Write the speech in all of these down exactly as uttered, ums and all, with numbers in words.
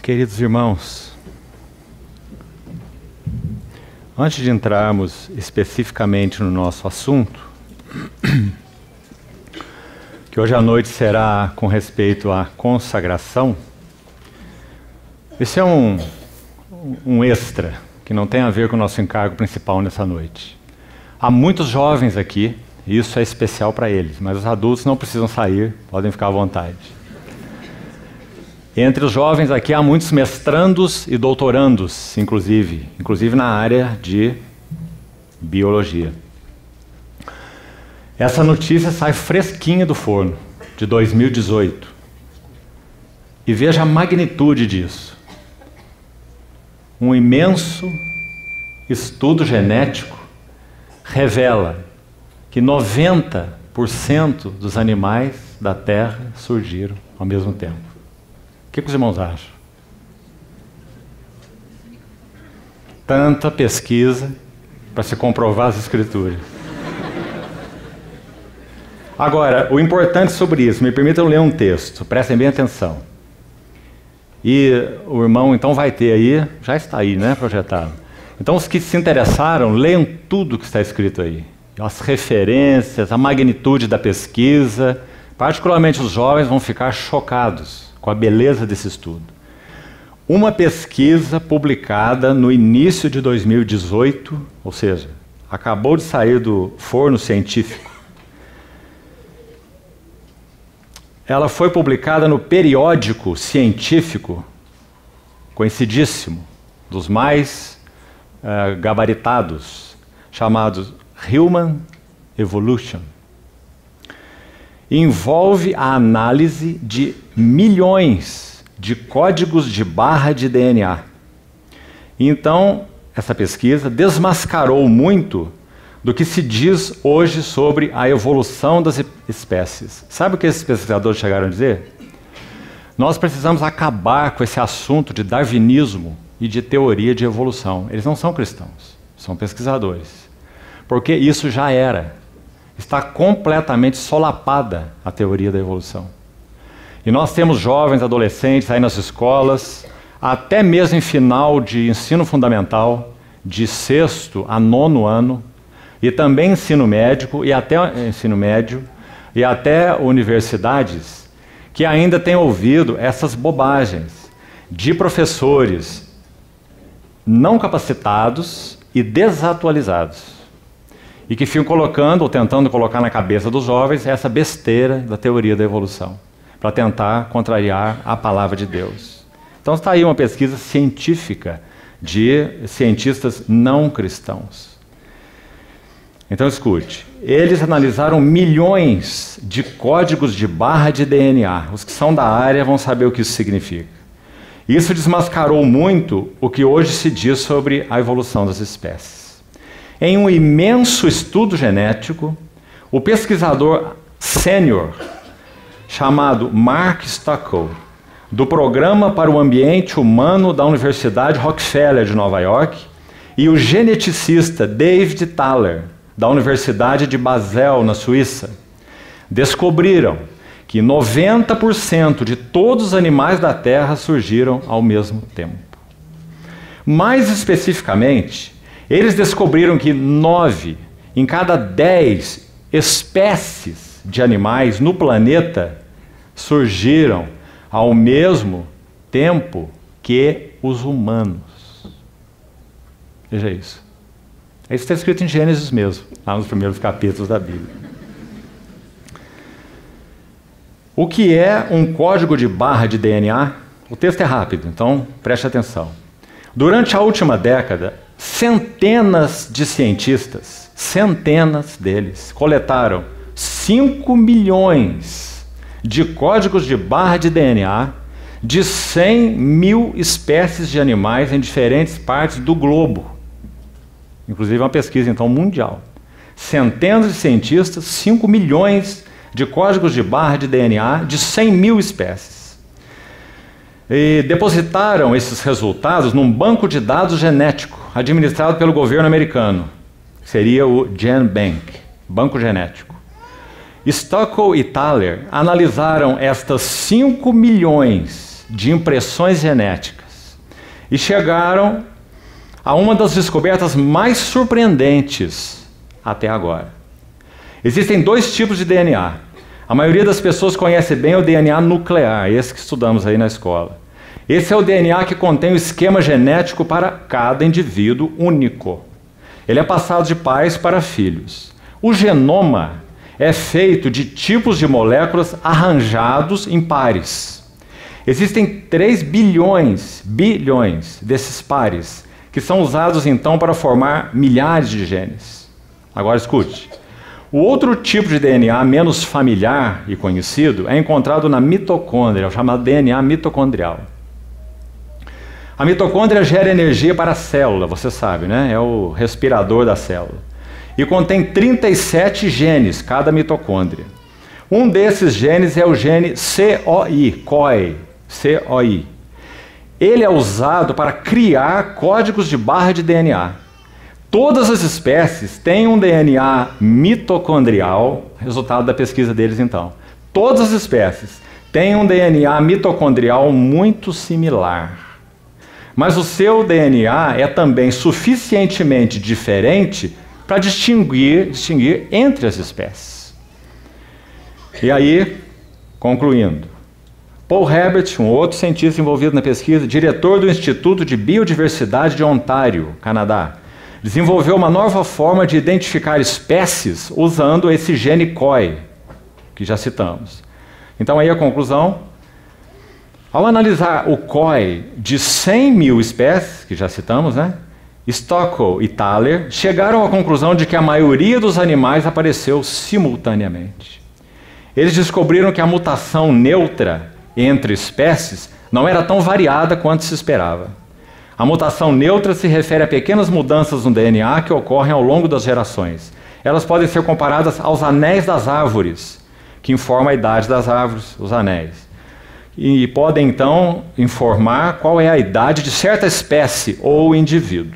Queridos irmãos, antes de entrarmos especificamente no nosso assunto, que hoje à noite será com respeito à consagração, esse é um, um extra que não tem a ver com o nosso encargo principal nessa noite. Há muitos jovens aqui, e isso é especial para eles, mas os adultos não precisam sair, podem ficar à vontade. Entre os jovens aqui há muitos mestrandos e doutorandos, inclusive, inclusive na área de biologia. Essa notícia sai fresquinha do forno, de dois mil e dezoito. E veja a magnitude disso. Um imenso estudo genético revela que noventa por cento dos animais da Terra surgiram ao mesmo tempo. O que, que os irmãos acham? Tanta pesquisa para se comprovar as escrituras. Agora, o importante sobre isso, me permitam ler um texto, prestem bem atenção. E o irmão então vai ter aí, já está aí, né, projetado. Então os que se interessaram, leiam tudo que está escrito aí. As referências, a magnitude da pesquisa, particularmente os jovens vão ficar chocados com a beleza desse estudo. Uma pesquisa publicada no início de dois mil e dezoito, ou seja, acabou de sair do forno científico. Ela foi publicada no periódico científico, conhecidíssimo, dos mais uh, gabaritados, chamado Human Evolution. Envolve a análise de milhões de códigos de barra de D N A. Então, essa pesquisa desmascarou muito do que se diz hoje sobre a evolução das espécies. Sabe o que esses pesquisadores chegaram a dizer? Nós precisamos acabar com esse assunto de darwinismo e de teoria de evolução. Eles não são cristãos, são pesquisadores. Porque isso já era. Está completamente solapada a teoria da evolução. E nós temos jovens, adolescentes aí nas escolas, até mesmo em final de ensino fundamental, de sexto a nono ano, e também ensino médico e até ensino médio e até universidades, que ainda têm ouvido essas bobagens de professores não capacitados e desatualizados. E que ficam colocando, ou tentando colocar na cabeça dos jovens, essa besteira da teoria da evolução, para tentar contrariar a palavra de Deus. Então está aí uma pesquisa científica de cientistas não cristãos. Então escute, eles analisaram milhões de códigos de barra de D N A. Os que são da área vão saber o que isso significa. Isso desmascarou muito o que hoje se diz sobre a evolução das espécies. Em um imenso estudo genético, o pesquisador sênior, chamado Mark Stockwell, do Programa para o Ambiente Humano da Universidade Rockefeller de Nova York, e o geneticista David Thaler, da Universidade de Basel, na Suíça, descobriram que noventa por cento de todos os animais da Terra surgiram ao mesmo tempo. Mais especificamente, eles descobriram que nove em cada dez espécies de animais no planeta surgiram ao mesmo tempo que os humanos. Veja isso. Isso está escrito em Gênesis mesmo, lá nos primeiros capítulos da Bíblia. O que é um código de barra de D N A? O texto é rápido, então preste atenção. Durante a última década, centenas de cientistas, centenas deles, coletaram cinco milhões de códigos de barra de D N A de cem mil espécies de animais em diferentes partes do globo. Inclusive uma pesquisa então mundial. Centenas de cientistas, cinco milhões de códigos de barra de D N A de cem mil espécies. E depositaram esses resultados num banco de dados genético administrado pelo governo americano. Seria o GenBank, Banco Genético. Stockwell e Thaler analisaram estas cinco milhões de impressões genéticas e chegaram a uma das descobertas mais surpreendentes até agora. Existem dois tipos de D N A. A maioria das pessoas conhece bem o D N A nuclear, esse que estudamos aí na escola. Esse é o D N A que contém o esquema genético para cada indivíduo único. Ele é passado de pais para filhos. O genoma é feito de tipos de moléculas arranjados em pares. Existem três bilhões, bilhões desses pares, que são usados então para formar milhares de genes. Agora escute. O outro tipo de D N A menos familiar e conhecido é encontrado na mitocôndria, o chamado D N A mitocondrial. A mitocôndria gera energia para a célula, você sabe, né? É o respirador da célula. E contém trinta e sete genes, cada mitocôndria. Um desses genes é o gene C O I, C O I, C O I. Ele é usado para criar códigos de barra de D N A. Todas as espécies têm um D N A mitocondrial, resultado da pesquisa deles então. Todas as espécies têm um D N A mitocondrial muito similar. Mas o seu D N A é também suficientemente diferente para distinguir, distinguir entre as espécies. E aí, concluindo, Paul Herbert, um outro cientista envolvido na pesquisa, diretor do Instituto de Biodiversidade de Ontário, Canadá, desenvolveu uma nova forma de identificar espécies usando esse gene C O I, que já citamos. Então aí a conclusão, ao analisar o C O I de cem mil espécies, que já citamos, né? Stockel e Thaler chegaram à conclusão de que a maioria dos animais apareceu simultaneamente. Eles descobriram que a mutação neutra entre espécies não era tão variada quanto se esperava. A mutação neutra se refere a pequenas mudanças no D N A que ocorrem ao longo das gerações. Elas podem ser comparadas aos anéis das árvores, que informam a idade das árvores, os anéis. E podem então informar qual é a idade de certa espécie ou indivíduo.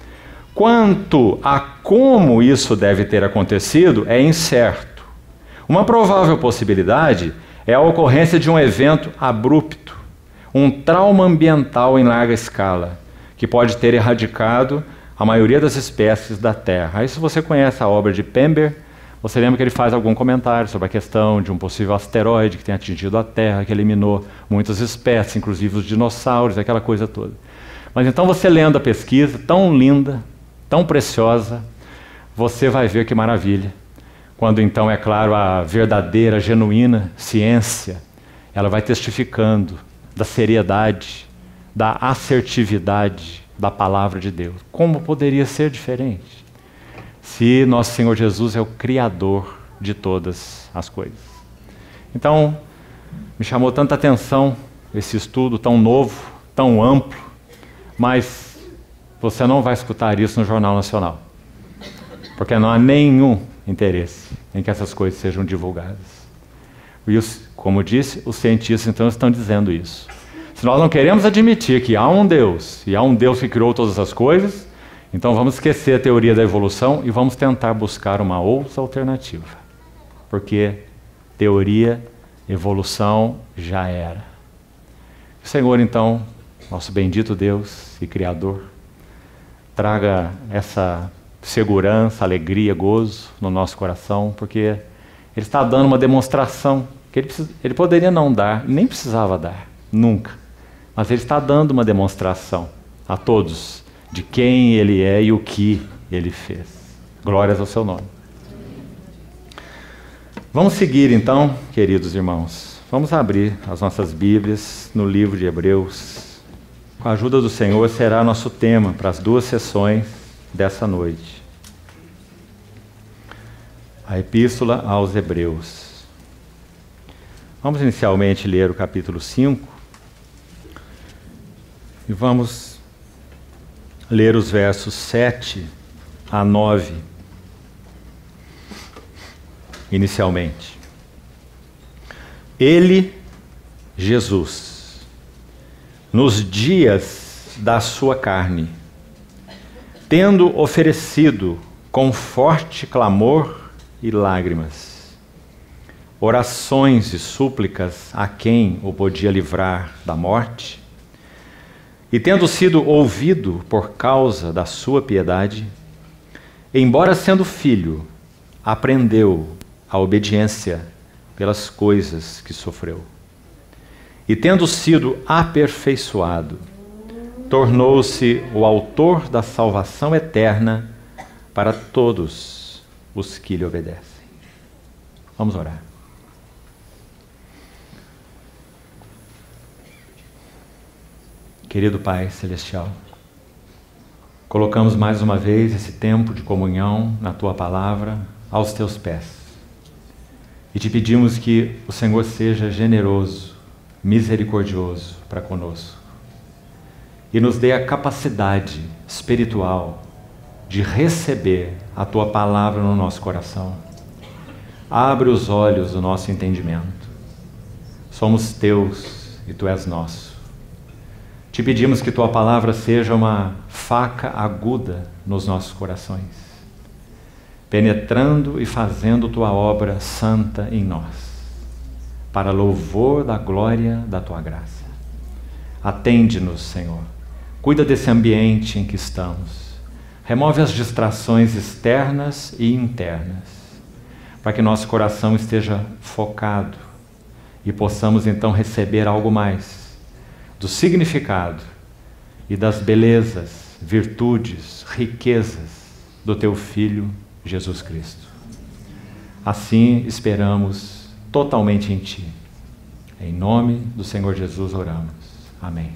Quanto a como isso deve ter acontecido é incerto. Uma provável possibilidade é a ocorrência de um evento abrupto, um trauma ambiental em larga escala, que pode ter erradicado a maioria das espécies da Terra. Aí, se você conhece a obra de Pember, você lembra que ele faz algum comentário sobre a questão de um possível asteroide que tem atingido a Terra, que eliminou muitas espécies, inclusive os dinossauros, aquela coisa toda. Mas então você lendo a pesquisa, tão linda, tão preciosa, você vai ver que maravilha. Quando então, é claro, a verdadeira, genuína ciência, ela vai testificando da seriedade, da assertividade da palavra de Deus. Como poderia ser diferente? Se nosso Senhor Jesus é o Criador de todas as coisas. Então, me chamou tanta atenção esse estudo tão novo, tão amplo, mas você não vai escutar isso no Jornal Nacional, porque não há nenhum interesse em que essas coisas sejam divulgadas. E, os, como disse, os cientistas então estão dizendo isso. Se nós não queremos admitir que há um Deus, e há um Deus que criou todas as coisas, então vamos esquecer a teoria da evolução e vamos tentar buscar uma outra alternativa. Porque teoria, evolução já era. O Senhor então, nosso bendito Deus e Criador, traga essa segurança, alegria, gozo no nosso coração, porque Ele está dando uma demonstração que Ele, precisa, ele poderia não dar, nem precisava dar, nunca. Mas Ele está dando uma demonstração a todos de quem Ele é e o que Ele fez. Glórias ao Seu nome. Vamos seguir então, queridos irmãos. Vamos abrir as nossas Bíblias no livro de Hebreus. Com a ajuda do Senhor será nosso tema para as duas sessões dessa noite. A Epístola aos Hebreus. Vamos inicialmente ler o capítulo cinco e vamos ler os versos sete a nove, inicialmente. Ele, Jesus, nos dias da sua carne, tendo oferecido com forte clamor e lágrimas orações e súplicas a quem o podia livrar da morte, e tendo sido ouvido por causa da sua piedade, embora sendo filho, aprendeu a obediência pelas coisas que sofreu. E tendo sido aperfeiçoado, tornou-se o autor da salvação eterna para todos os que lhe obedecem. Vamos orar. Querido Pai Celestial, colocamos mais uma vez esse tempo de comunhão na Tua Palavra aos Teus pés. E te pedimos que o Senhor seja generoso, misericordioso para conosco. E nos dê a capacidade espiritual de receber a Tua Palavra no nosso coração. Abre os olhos do nosso entendimento. Somos Teus e Tu és nosso. Te pedimos que Tua Palavra seja uma faca aguda nos nossos corações, penetrando e fazendo Tua obra santa em nós, para louvor da glória da Tua graça. Atende-nos, Senhor. Cuida desse ambiente em que estamos. Remove as distrações externas e internas, para que nosso coração esteja focado e possamos então receber algo mais do significado e das belezas, virtudes, riquezas do Teu Filho Jesus Cristo. Assim esperamos totalmente em Ti. Em nome do Senhor Jesus oramos. Amém.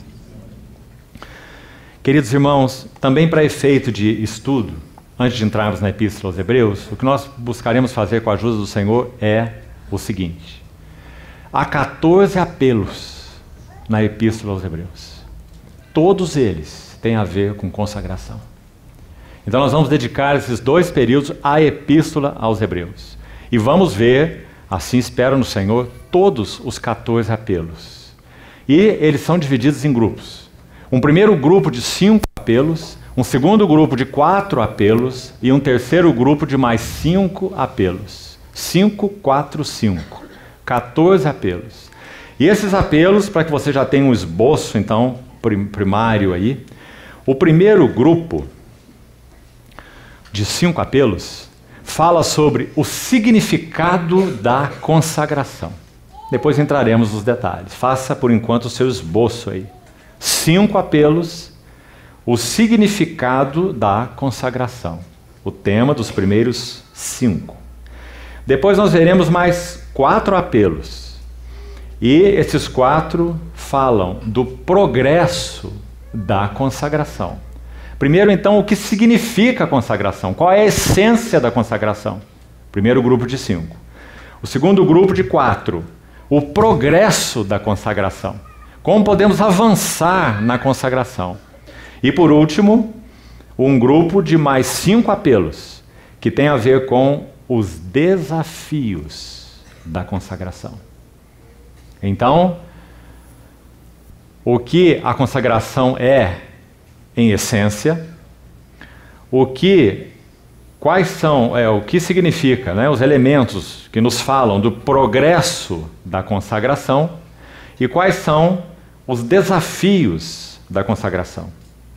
Queridos irmãos, também para efeito de estudo, antes de entrarmos na Epístola aos Hebreus, o que nós buscaremos fazer com a ajuda do Senhor é o seguinte: há quatorze apelos na Epístola aos Hebreus. Todos eles têm a ver com consagração. Então nós vamos dedicar esses dois períodos à Epístola aos Hebreus. E vamos ver, assim espero no Senhor, todos os quatorze apelos. E eles são divididos em grupos. Um primeiro grupo de cinco apelos, um segundo grupo de quatro apelos e um terceiro grupo de mais cinco apelos. Cinco, quatro, cinco. quatorze apelos. E esses apelos, para que você já tenha um esboço, então, primário aí, o primeiro grupo de cinco apelos fala sobre o significado da consagração. Depois entraremos nos detalhes. Faça, por enquanto, o seu esboço aí. Cinco apelos, o significado da consagração. O tema dos primeiros cinco. Depois nós veremos mais quatro apelos. E esses quatro falam do progresso da consagração. Primeiro, então, o que significa a consagração? Qual é a essência da consagração? Primeiro grupo de cinco. O segundo grupo de quatro, o progresso da consagração. Como podemos avançar na consagração? E por último, um grupo de mais cinco apelos, que tem a ver com os desafios da consagração. Então, o que a consagração é em essência, o que, quais são, é, o que significa, né, os elementos que nos falam do progresso da consagração e quais são os desafios da consagração.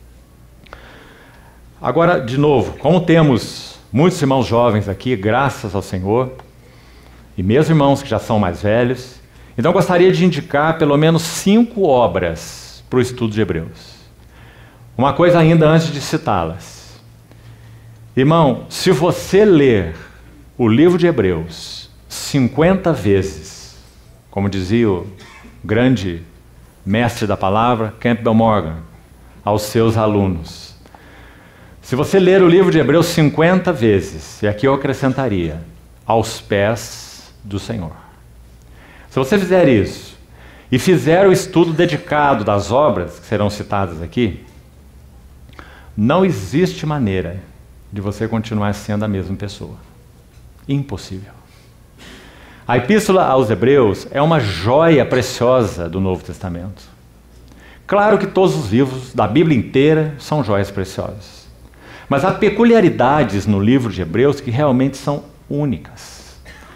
Agora, de novo, como temos muitos irmãos jovens aqui, graças ao Senhor, e mesmo irmãos que já são mais velhos, então gostaria de indicar pelo menos cinco obras para o estudo de Hebreus. Uma coisa ainda antes de citá-las. Irmão, se você ler o livro de Hebreus cinquenta vezes, como dizia o grande mestre da palavra, Campbell Morgan, aos seus alunos, se você ler o livro de Hebreus cinquenta vezes, e aqui eu acrescentaria, aos pés do Senhor. Se você fizer isso, e fizer o estudo dedicado das obras que serão citadas aqui, não existe maneira de você continuar sendo a mesma pessoa. Impossível. A Epístola aos Hebreus é uma joia preciosa do Novo Testamento. Claro que todos os livros da Bíblia inteira são joias preciosas. Mas há peculiaridades no livro de Hebreus que realmente são únicas.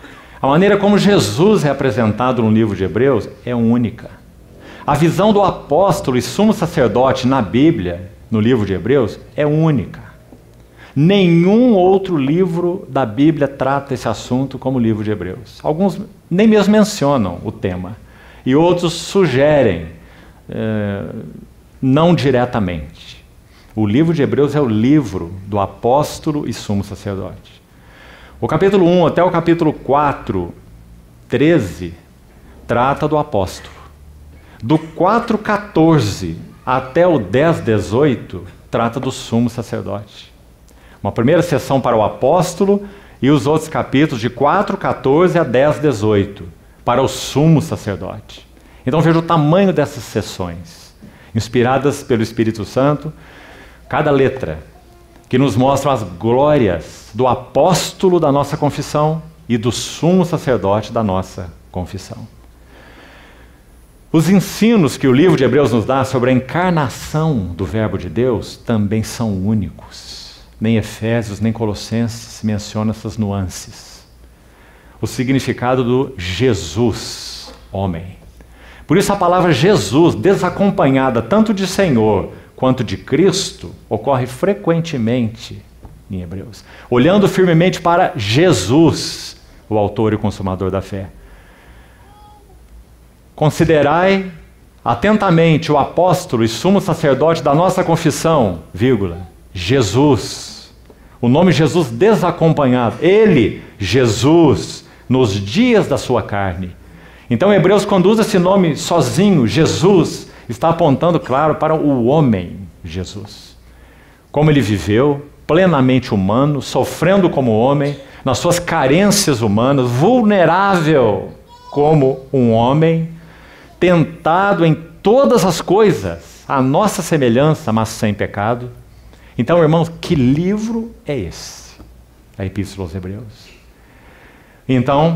A maneira como Jesus é apresentado no livro de Hebreus é única. A visão do apóstolo e sumo sacerdote na Bíblia, no livro de Hebreus, é única. Nenhum outro livro da Bíblia trata esse assunto como o livro de Hebreus. Alguns nem mesmo mencionam o tema. E outros sugerem, eh, não diretamente. O livro de Hebreus é o livro do apóstolo e sumo sacerdote. O capítulo um até o capítulo quatro, treze, trata do apóstolo. Do quatro, quatorze até o dez, dezoito, trata do sumo sacerdote. Uma primeira sessão para o apóstolo e os outros capítulos de quatro, quatorze a dez, dezoito para o sumo sacerdote. Então veja o tamanho dessas sessões, inspiradas pelo Espírito Santo, cada letra, que nos mostram as glórias do apóstolo da nossa confissão e do sumo sacerdote da nossa confissão. Os ensinos que o livro de Hebreus nos dá sobre a encarnação do Verbo de Deus também são únicos. Nem Efésios, nem Colossenses mencionam essas nuances. O significado do Jesus, homem. Por isso a palavra Jesus, desacompanhada tanto de Senhor quanto de Cristo, ocorre frequentemente em Hebreus. Olhando firmemente para Jesus, o autor e consumador da fé. Considerai atentamente o apóstolo e sumo sacerdote da nossa confissão, vírgula, Jesus. O nome Jesus desacompanhado. Ele, Jesus, nos dias da sua carne. Então Hebreus conduz esse nome sozinho, Jesus, está apontando, claro, para o homem Jesus. Como ele viveu, plenamente humano, sofrendo como homem, nas suas carências humanas, vulnerável como um homem, tentado em todas as coisas, à nossa semelhança, mas sem pecado. Então, irmãos, que livro é esse? A Epístola aos Hebreus. Então,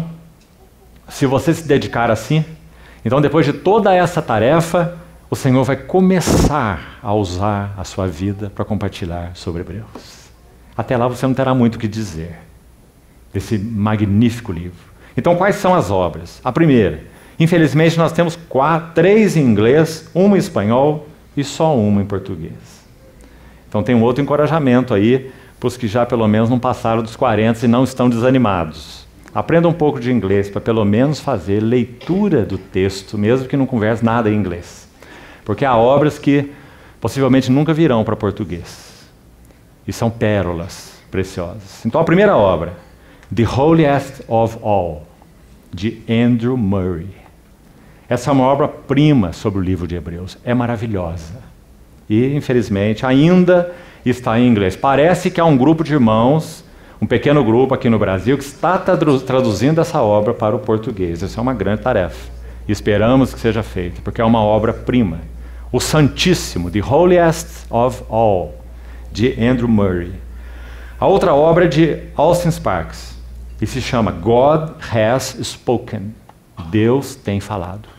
se você se dedicar assim, então depois de toda essa tarefa, o Senhor vai começar a usar a sua vida para compartilhar sobre Hebreus. Até lá você não terá muito o que dizer desse magnífico livro. Então, quais são as obras? A primeira, infelizmente nós temos quatro, três em inglês, uma em espanhol e só uma em português. Então tem um outro encorajamento aí para os que já pelo menos não passaram dos quarenta e não estão desanimados. Aprenda um pouco de inglês para pelo menos fazer leitura do texto, mesmo que não converse nada em inglês. Porque há obras que possivelmente nunca virão para português. E são pérolas preciosas. Então a primeira obra, The Holiest of All, de Andrew Murray. Essa é uma obra-prima sobre o livro de Hebreus. É maravilhosa. E, infelizmente, ainda está em inglês. Parece que há um grupo de irmãos, um pequeno grupo aqui no Brasil, que está traduzindo essa obra para o português. Essa é uma grande tarefa. E esperamos que seja feita, porque é uma obra-prima. O Santíssimo, The Holiest of All, de Andrew Murray. A outra obra é de Austin Sparks, e se chama God Has Spoken. Deus tem falado.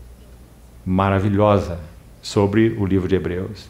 Maravilhosa, sobre o livro de Hebreus.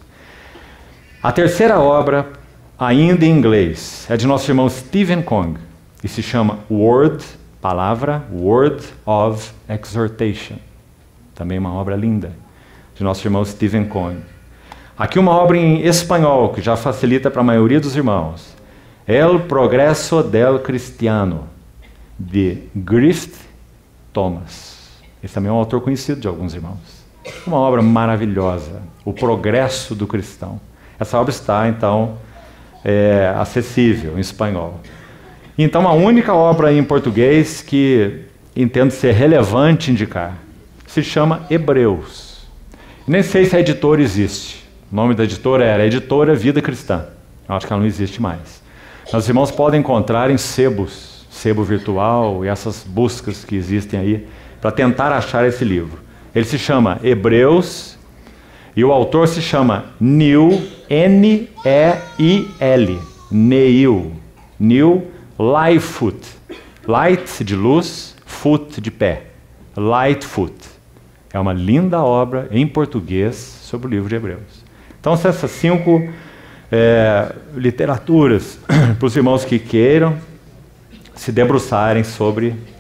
A terceira obra, ainda em inglês, é de nosso irmão Stephen Kong, e se chama Word, palavra, Word of Exhortation. Também uma obra linda, de nosso irmão Stephen Kong. Aqui uma obra em espanhol, que já facilita para a maioria dos irmãos. El Progresso del Cristiano, de Griffith Thomas. Esse também é um autor conhecido de alguns irmãos. Uma obra maravilhosa, O Progresso do Cristão. Essa obra está, então, é, acessível em espanhol. Então, a única obra em português que entendo ser relevante indicar se chama Hebreus. Nem sei se a editora existe. O nome da editora era Editora Vida Cristã. Eu acho que ela não existe mais. Os irmãos podem encontrar em sebos, sebo virtual e essas buscas que existem aí, para tentar achar esse livro. Ele se chama Hebreus e o autor se chama Neil, N E I L, Neil, Neil Lightfoot, Light de luz, foot de pé, Lightfoot. É uma linda obra em português sobre o livro de Hebreus. Então, são essas cinco é, literaturas para os irmãos que queiram se debruçarem sobre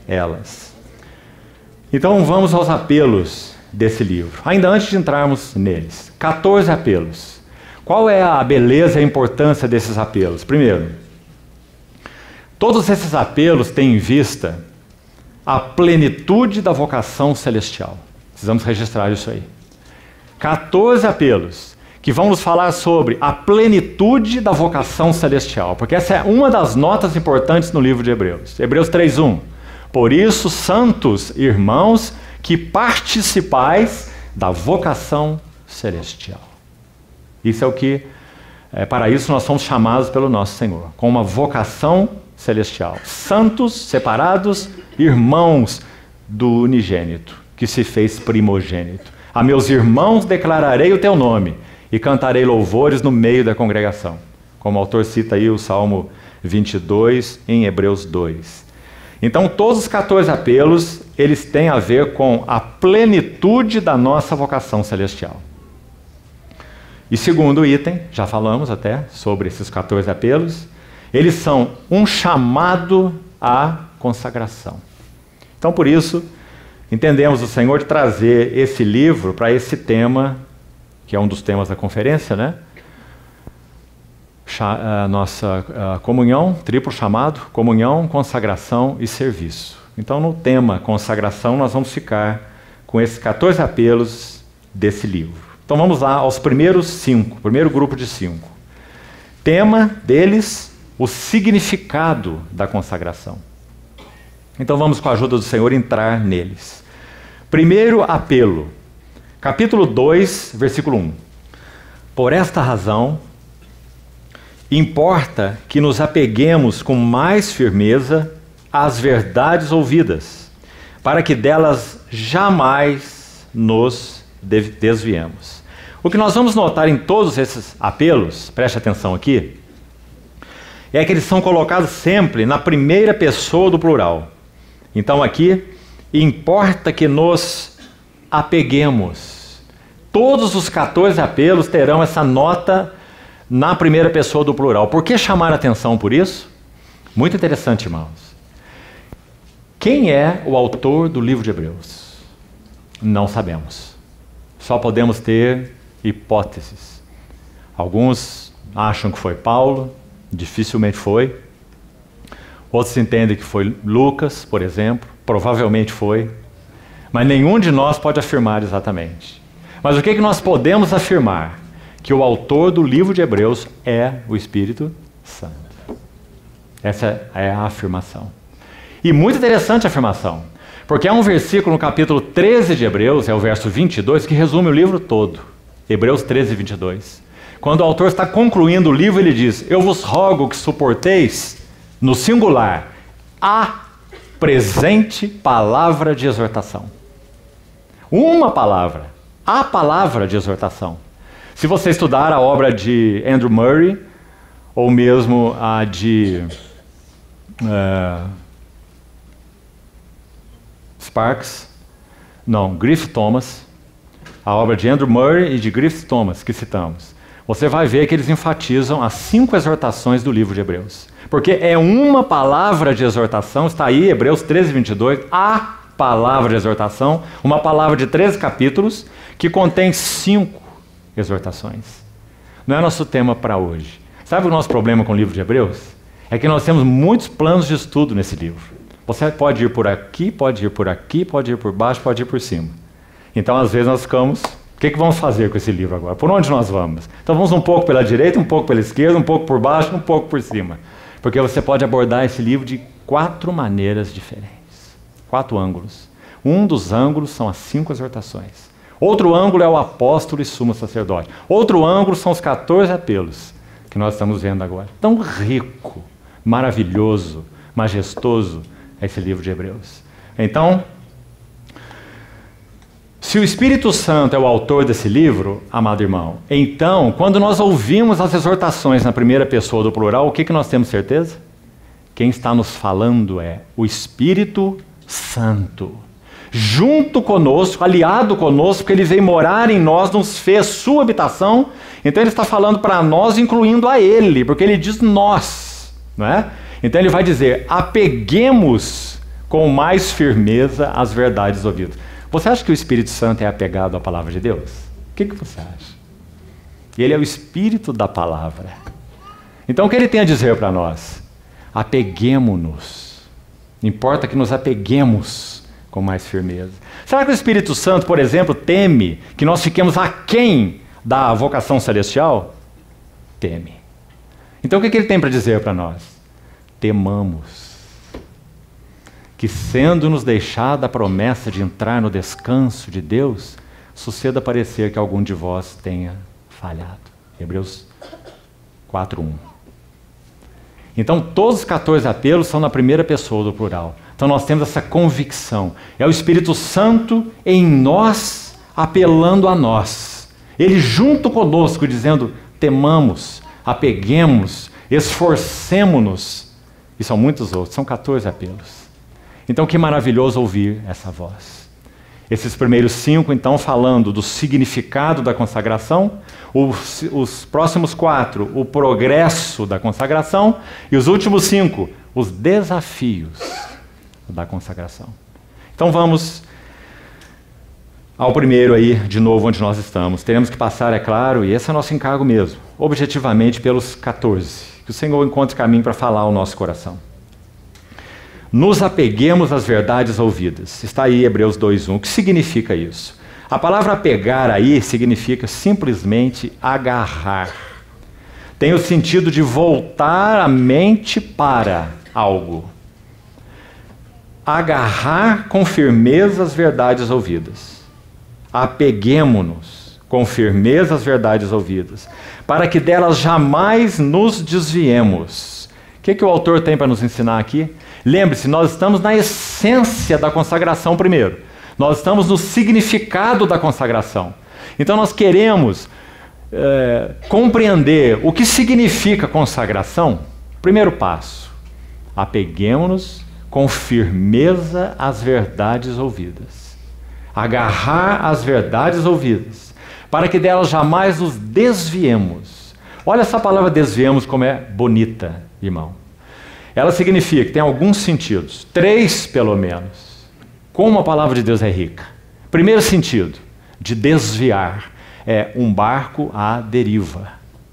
elas. Então vamos aos apelos desse livro. Ainda antes de entrarmos neles, quatorze apelos. Qual é a beleza e a importância desses apelos? Primeiro, todos esses apelos têm em vista a plenitude da vocação celestial. Precisamos registrar isso aí. quatorze apelos que vão nos falar sobre a plenitude da vocação celestial, porque essa é uma das notas importantes no livro de Hebreus. Hebreus três, um. Por isso, santos irmãos, que participais da vocação celestial. Isso é o que, é, para isso nós somos chamados pelo nosso Senhor, com uma vocação celestial. Santos, separados, irmãos do unigênito, que se fez primogênito. A meus irmãos declararei o teu nome e cantarei louvores no meio da congregação. Como o autor cita aí o Salmo vinte e dois em Hebreus dois. Então todos os quatorze apelos, eles têm a ver com a plenitude da nossa vocação celestial. E segundo item, já falamos até sobre esses quatorze apelos, eles são um chamado à consagração. Então por isso, entendemos o Senhor de trazer esse livro para esse tema, que é um dos temas da conferência, né? A nossa a comunhão, triplo chamado, comunhão, consagração e serviço. Então no tema consagração nós vamos ficar com esses quatorze apelos desse livro. Então vamos lá aos primeiros cinco, primeiro grupo de cinco. Tema deles, o significado da consagração. Então vamos com a ajuda do Senhor entrar neles. Primeiro apelo, capítulo dois, versículo um. Por esta razão, importa que nos apeguemos com mais firmeza às verdades ouvidas, para que delas jamais nos desviemos. O que nós vamos notar em todos esses apelos, preste atenção aqui, é que eles são colocados sempre na primeira pessoa do plural. Então aqui, importa que nos apeguemos. Todos os quatorze apelos terão essa nota na primeira pessoa do plural. Por que chamar a atenção por isso? Muito interessante, irmãos. Quem é o autor do livro de Hebreus? Não sabemos. Só podemos ter hipóteses. Alguns acham que foi Paulo, dificilmente foi. Outros entendem que foi Lucas, por exemplo, provavelmente foi. Mas nenhum de nós pode afirmar exatamente. Mas o que, que nós podemos afirmar? Que o autor do livro de Hebreus é o Espírito Santo. Essa é a afirmação. E muito interessante a afirmação, porque há um versículo no capítulo treze de Hebreus, é o verso vinte e dois, que resume o livro todo. Hebreus treze, vinte e dois. Quando o autor está concluindo o livro, ele diz: eu vos rogo que suporteis, no singular, a presente palavra de exortação. Uma palavra, a palavra de exortação. Se você estudar a obra de Andrew Murray, ou mesmo a de uh, Sparks, não, Griffith Thomas, a obra de Andrew Murray e de Griffith Thomas, que citamos, você vai ver que eles enfatizam as cinco exortações do livro de Hebreus. Porque é uma palavra de exortação, está aí, Hebreus treze, vinte e dois, a palavra de exortação, uma palavra de treze capítulos, que contém cinco exortações. Não é nosso tema para hoje. Sabe o nosso problema com o livro de Hebreus? É que nós temos muitos planos de estudo nesse livro. Você pode ir por aqui, pode ir por aqui, pode ir por baixo, pode ir por cima. Então, às vezes, nós ficamos... O que, que vamos fazer com esse livro agora? Por onde nós vamos? Então, vamos um pouco pela direita, um pouco pela esquerda, um pouco por baixo, um pouco por cima. Porque você pode abordar esse livro de quatro maneiras diferentes. Quatro ângulos. Um dos ângulos são as cinco exortações. Outro ângulo é o apóstolo e sumo sacerdote. Outro ângulo são os quatorze apelos que nós estamos vendo agora. Tão rico, maravilhoso, majestoso é esse livro de Hebreus. Então, se o Espírito Santo é o autor desse livro, amado irmão, então, quando nós ouvimos as exortações na primeira pessoa do plural, o que, que nós temos certeza? Quem está nos falando é o Espírito Santo. Junto conosco, aliado conosco, porque ele veio morar em nós, nos fez sua habitação. Então ele está falando para nós, incluindo a ele, porque ele diz nós, não é? Então ele vai dizer, apeguemos com mais firmeza as verdades ouvidas. Você acha que o Espírito Santo é apegado à palavra de Deus? O que, que você acha? Ele é o Espírito da palavra. Então o que ele tem a dizer para nós? Apeguemo-nos. Importa que nos apeguemos com mais firmeza. Será que o Espírito Santo, por exemplo, teme que nós fiquemos aquém da vocação celestial? Teme. Então o que, que ele tem para dizer para nós? Temamos. Que sendo-nos deixada a promessa de entrar no descanso de Deus, suceda parecer que algum de vós tenha falhado. Hebreus quatro, um. Então todos os quatorze apelos são na primeira pessoa do plural. Então nós temos essa convicção. É o Espírito Santo em nós, apelando a nós. Ele junto conosco, dizendo, temamos, apeguemos, esforcemo-nos. E são muitos outros, são quatorze apelos. Então que maravilhoso ouvir essa voz. Esses primeiros cinco, então, falando do significado da consagração, os, os próximos quatro, o progresso da consagração, e os últimos cinco, os desafios da consagração. Então vamos ao primeiro aí, de novo, onde nós estamos. Teremos que passar, é claro, e esse é nosso encargo mesmo, objetivamente pelos quatorze, que o Senhor encontre caminho para falar ao nosso coração. Nos apeguemos às verdades ouvidas. Está aí Hebreus dois, um. O que significa isso? A palavra apegar aí significa simplesmente agarrar. Tem o sentido de voltar a mente para algo. Agarrar com firmeza as verdades ouvidas. Apeguemo-nos com firmeza às verdades ouvidas, para que delas jamais nos desviemos. O que, que o autor tem para nos ensinar aqui? Lembre-se, nós estamos na essência da consagração primeiro. Nós estamos no significado da consagração. Então nós queremos é, compreender o que significa consagração. Primeiro passo, apeguemo-nos com firmeza às verdades ouvidas. Agarrar as verdades ouvidas, para que delas jamais nos desviemos. Olha essa palavra desviemos como é bonita, irmão. Ela significa que tem alguns sentidos, três pelo menos. Como a palavra de Deus é rica. Primeiro sentido, de desviar, é um barco à deriva.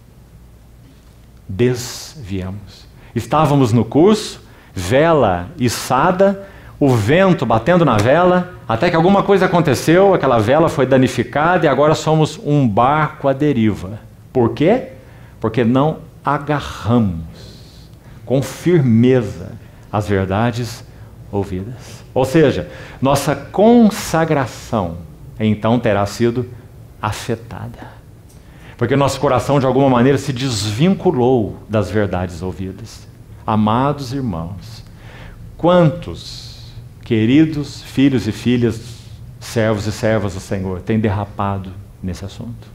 Desviamos. Estávamos no curso, vela içada, o vento batendo na vela, até que alguma coisa aconteceu, aquela vela foi danificada e agora somos um barco à deriva. Por quê? Porque não agarramos com firmeza as verdades ouvidas. Ou seja, nossa consagração então terá sido afetada. Porque nosso coração de alguma maneira se desvinculou das verdades ouvidas. Amados irmãos, quantos queridos filhos e filhas, servos e servas do Senhor têm derrapado nesse assunto?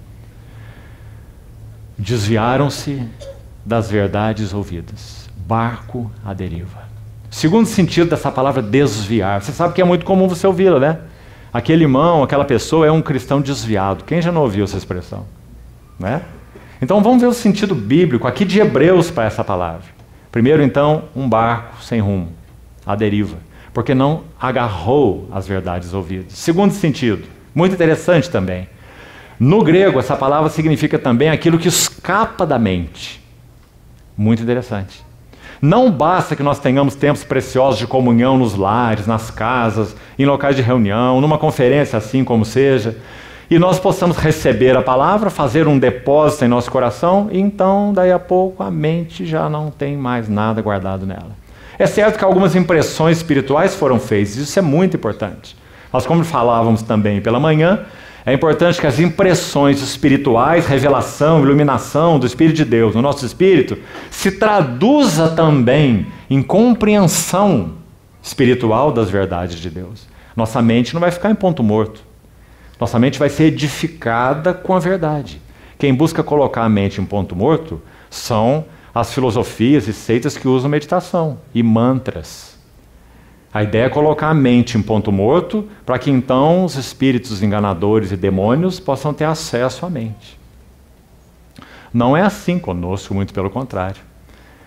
Desviaram-se das verdades ouvidas. Barco à deriva. Segundo sentido dessa palavra desviar. Você sabe que é muito comum você ouvi-la, né? Aquele irmão, aquela pessoa é um cristão desviado. Quem já não ouviu essa expressão? Né? Então vamos ver o sentido bíblico aqui de Hebreus para essa palavra. Primeiro então, um barco sem rumo, à deriva. Porque não agarrou as verdades ouvidas. Segundo sentido, muito interessante também. No grego essa palavra significa também aquilo que escapa da mente. Muito interessante. Não basta que nós tenhamos tempos preciosos de comunhão nos lares, nas casas, em locais de reunião, numa conferência assim como seja, e nós possamos receber a palavra, fazer um depósito em nosso coração, e então, daí a pouco, a mente já não tem mais nada guardado nela. É certo que algumas impressões espirituais foram feitas, isso é muito importante. Mas como falávamos também pela manhã, é importante que as impressões espirituais, revelação, iluminação do Espírito de Deus no nosso espírito, se traduza também em compreensão espiritual das verdades de Deus. Nossa mente não vai ficar em ponto morto. Nossa mente vai ser edificada com a verdade. Quem busca colocar a mente em ponto morto são as filosofias e seitas que usam meditação e mantras. A ideia é colocar a mente em ponto morto para que então os espíritos enganadores e demônios possam ter acesso à mente. Não é assim conosco, muito pelo contrário.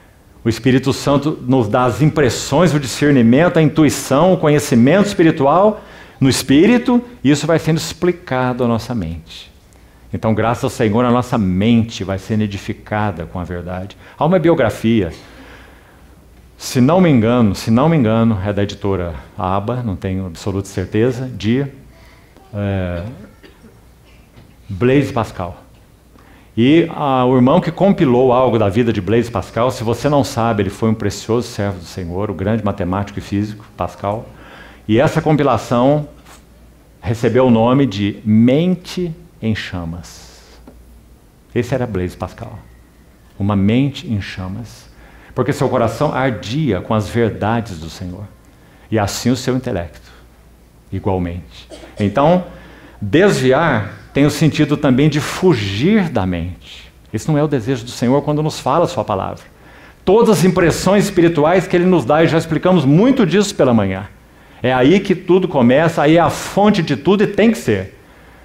O Espírito Santo nos dá as impressões, o discernimento, a intuição, o conhecimento espiritual no Espírito, e isso vai sendo explicado à nossa mente. Então, graças ao Senhor, a nossa mente vai sendo edificada com a verdade. Há uma biografia, se não me engano, se não me engano, é da editora Aba, não tenho absoluta certeza, de é, Blaise Pascal. E ah, o irmão que compilou algo da vida de Blaise Pascal, se você não sabe, ele foi um precioso servo do Senhor, o grande matemático e físico, Pascal. E essa compilação recebeu o nome de Mente em Chamas. Esse era Blaise Pascal. Uma mente em chamas. Porque seu coração ardia com as verdades do Senhor. E assim o seu intelecto, igualmente. Então, desviar tem o sentido também de fugir da mente. Esse não é o desejo do Senhor quando nos fala a sua palavra. Todas as impressões espirituais que Ele nos dá, e já explicamos muito disso pela manhã. É aí que tudo começa, aí é a fonte de tudo e tem que ser.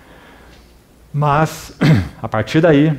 Mas, a partir daí,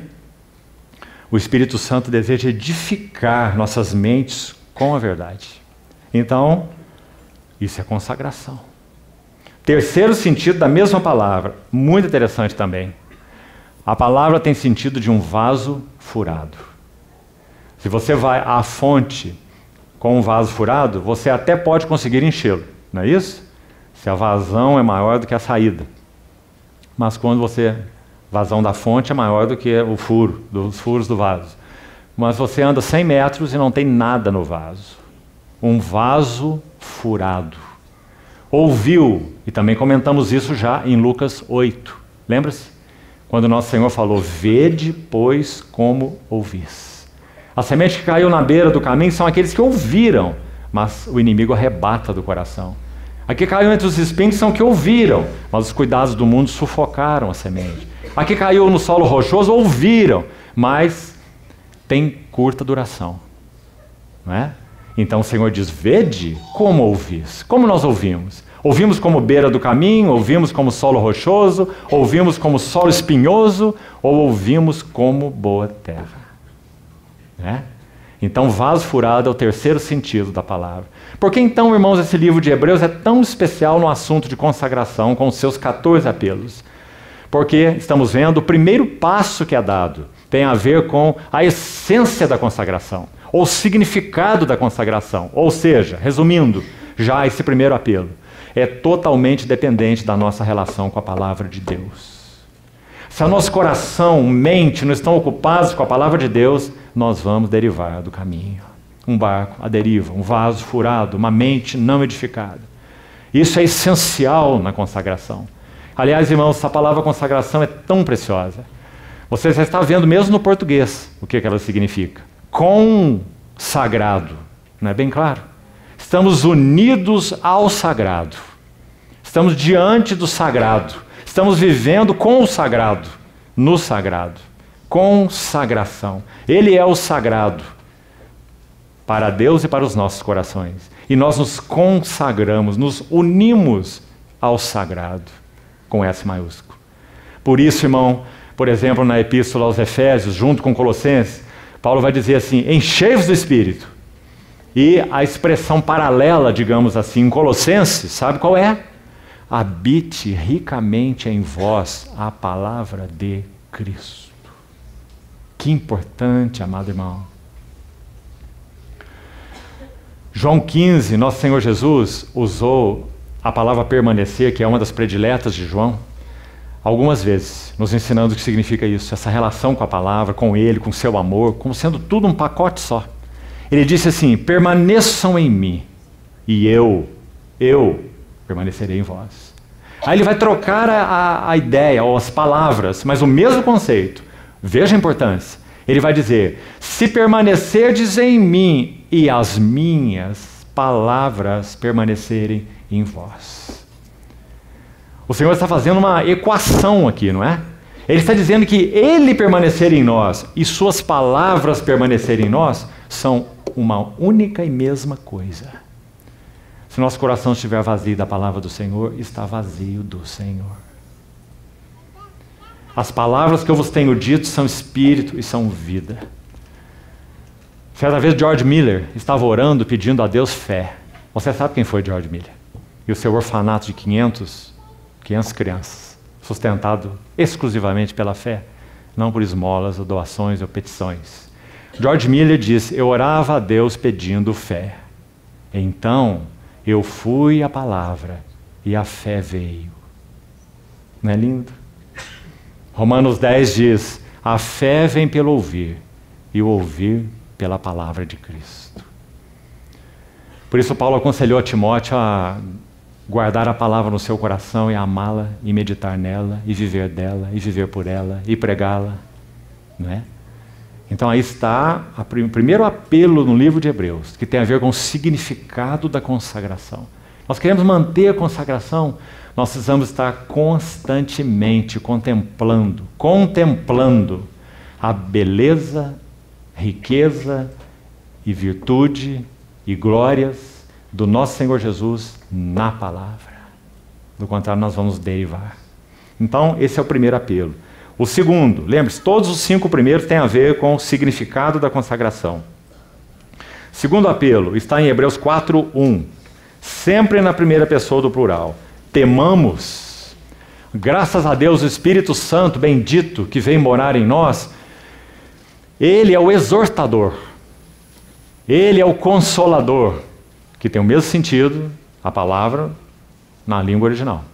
o Espírito Santo deseja edificar nossas mentes com a verdade. Então, isso é consagração. Terceiro sentido da mesma palavra, muito interessante também. A palavra tem sentido de um vaso furado. Se você vai à fonte com um vaso furado, você até pode conseguir enchê-lo, não é isso? Se a vazão é maior do que a saída. Mas quando você... vazão da fonte é maior do que o furo, dos furos do vaso. Mas você anda cem metros e não tem nada no vaso. Um vaso furado. Ouviu, e também comentamos isso já em Lucas oito. Lembra-se? Quando nosso Senhor falou, vede, pois, como ouvis. A semente que caiu na beira do caminho são aqueles que ouviram, mas o inimigo arrebata do coração. A que caiu entre os espinhos são que ouviram, mas os cuidados do mundo sufocaram a semente. A que caiu no solo rochoso, ouviram, mas tem curta duração. Não é? Então o Senhor diz, vede como ouvis. Como nós ouvimos? Ouvimos como beira do caminho, ouvimos como solo rochoso, ouvimos como solo espinhoso, ou ouvimos como boa terra. Né? Então vaso furado é o terceiro sentido da palavra. Por que então, irmãos, esse livro de Hebreus é tão especial no assunto de consagração, com os seus quatorze apelos? Porque estamos vendo o primeiro passo que é dado tem a ver com a essência da consagração, ou significado da consagração. Ou seja, resumindo, já esse primeiro apelo é totalmente dependente da nossa relação com a palavra de Deus. Se o nosso coração, mente não estão ocupados com a palavra de Deus, nós vamos derivar do caminho. Um barco à deriva, um vaso furado, uma mente não edificada. Isso é essencial na consagração. Aliás, irmãos, essa palavra consagração é tão preciosa. Você já está vendo mesmo no português o que ela significa. Consagrado. Não é bem claro? Estamos unidos ao sagrado. Estamos diante do sagrado. Estamos vivendo com o sagrado, no sagrado. Consagração. Ele é o sagrado para Deus e para os nossos corações. E nós nos consagramos, nos unimos ao sagrado. Com S maiúsculo. Por isso, irmão, por exemplo, na Epístola aos Efésios, junto com Colossenses, Paulo vai dizer assim, enchei-vos do Espírito. E a expressão paralela, digamos assim, em Colossenses, sabe qual é? Habite ricamente em vós a palavra de Cristo. Que importante, amado irmão. João quinze, nosso Senhor Jesus usou a palavra permanecer, que é uma das prediletas de João, algumas vezes, nos ensinando o que significa isso, essa relação com a palavra, com Ele, com o seu amor, como sendo tudo um pacote só. Ele disse assim, permaneçam em mim, e eu, eu permanecerei em vós. Aí ele vai trocar a, a, a ideia, ou as palavras, mas o mesmo conceito. Veja a importância. Ele vai dizer, se permanecerdes em mim, e as minhas palavras permanecerem em vós. O Senhor está fazendo uma equação aqui, não é? Ele está dizendo que Ele permanecer em nós e Suas palavras permanecerem em nós são uma única e mesma coisa. Se nosso coração estiver vazio da palavra do Senhor, está vazio do Senhor. As palavras que eu vos tenho dito são espírito e são vida. Certa vez George Miller estava orando, pedindo a Deus fé. Você sabe quem foi George Miller? E o seu orfanato de quinhentas crianças, sustentado exclusivamente pela fé, não por esmolas, ou doações ou petições. George Miller disse: eu orava a Deus pedindo fé. Então eu fui à palavra e a fé veio. Não é lindo? Romanos dez diz: a fé vem pelo ouvir, e o ouvir pela palavra de Cristo. Por isso Paulo aconselhou a Timóteo a guardar a palavra no seu coração e amá-la, e meditar nela, e viver dela, e viver por ela, e pregá-la. Não é? Então aí está o primeiro apelo no livro de Hebreus, que tem a ver com o significado da consagração. Nós queremos manter a consagração, nós precisamos estar constantemente contemplando, contemplando a beleza, riqueza e virtude e glórias do nosso Senhor Jesus na palavra. Do contrário, nós vamos derivar. Então, esse é o primeiro apelo. O segundo, lembre-se, todos os cinco primeiros têm a ver com o significado da consagração. Segundo apelo está em Hebreus quatro, um. Sempre na primeira pessoa do plural. Temamos. Graças a Deus, o Espírito Santo bendito que vem morar em nós, ele é o exortador. Ele é o consolador, que tem o mesmo sentido, a palavra, na língua original.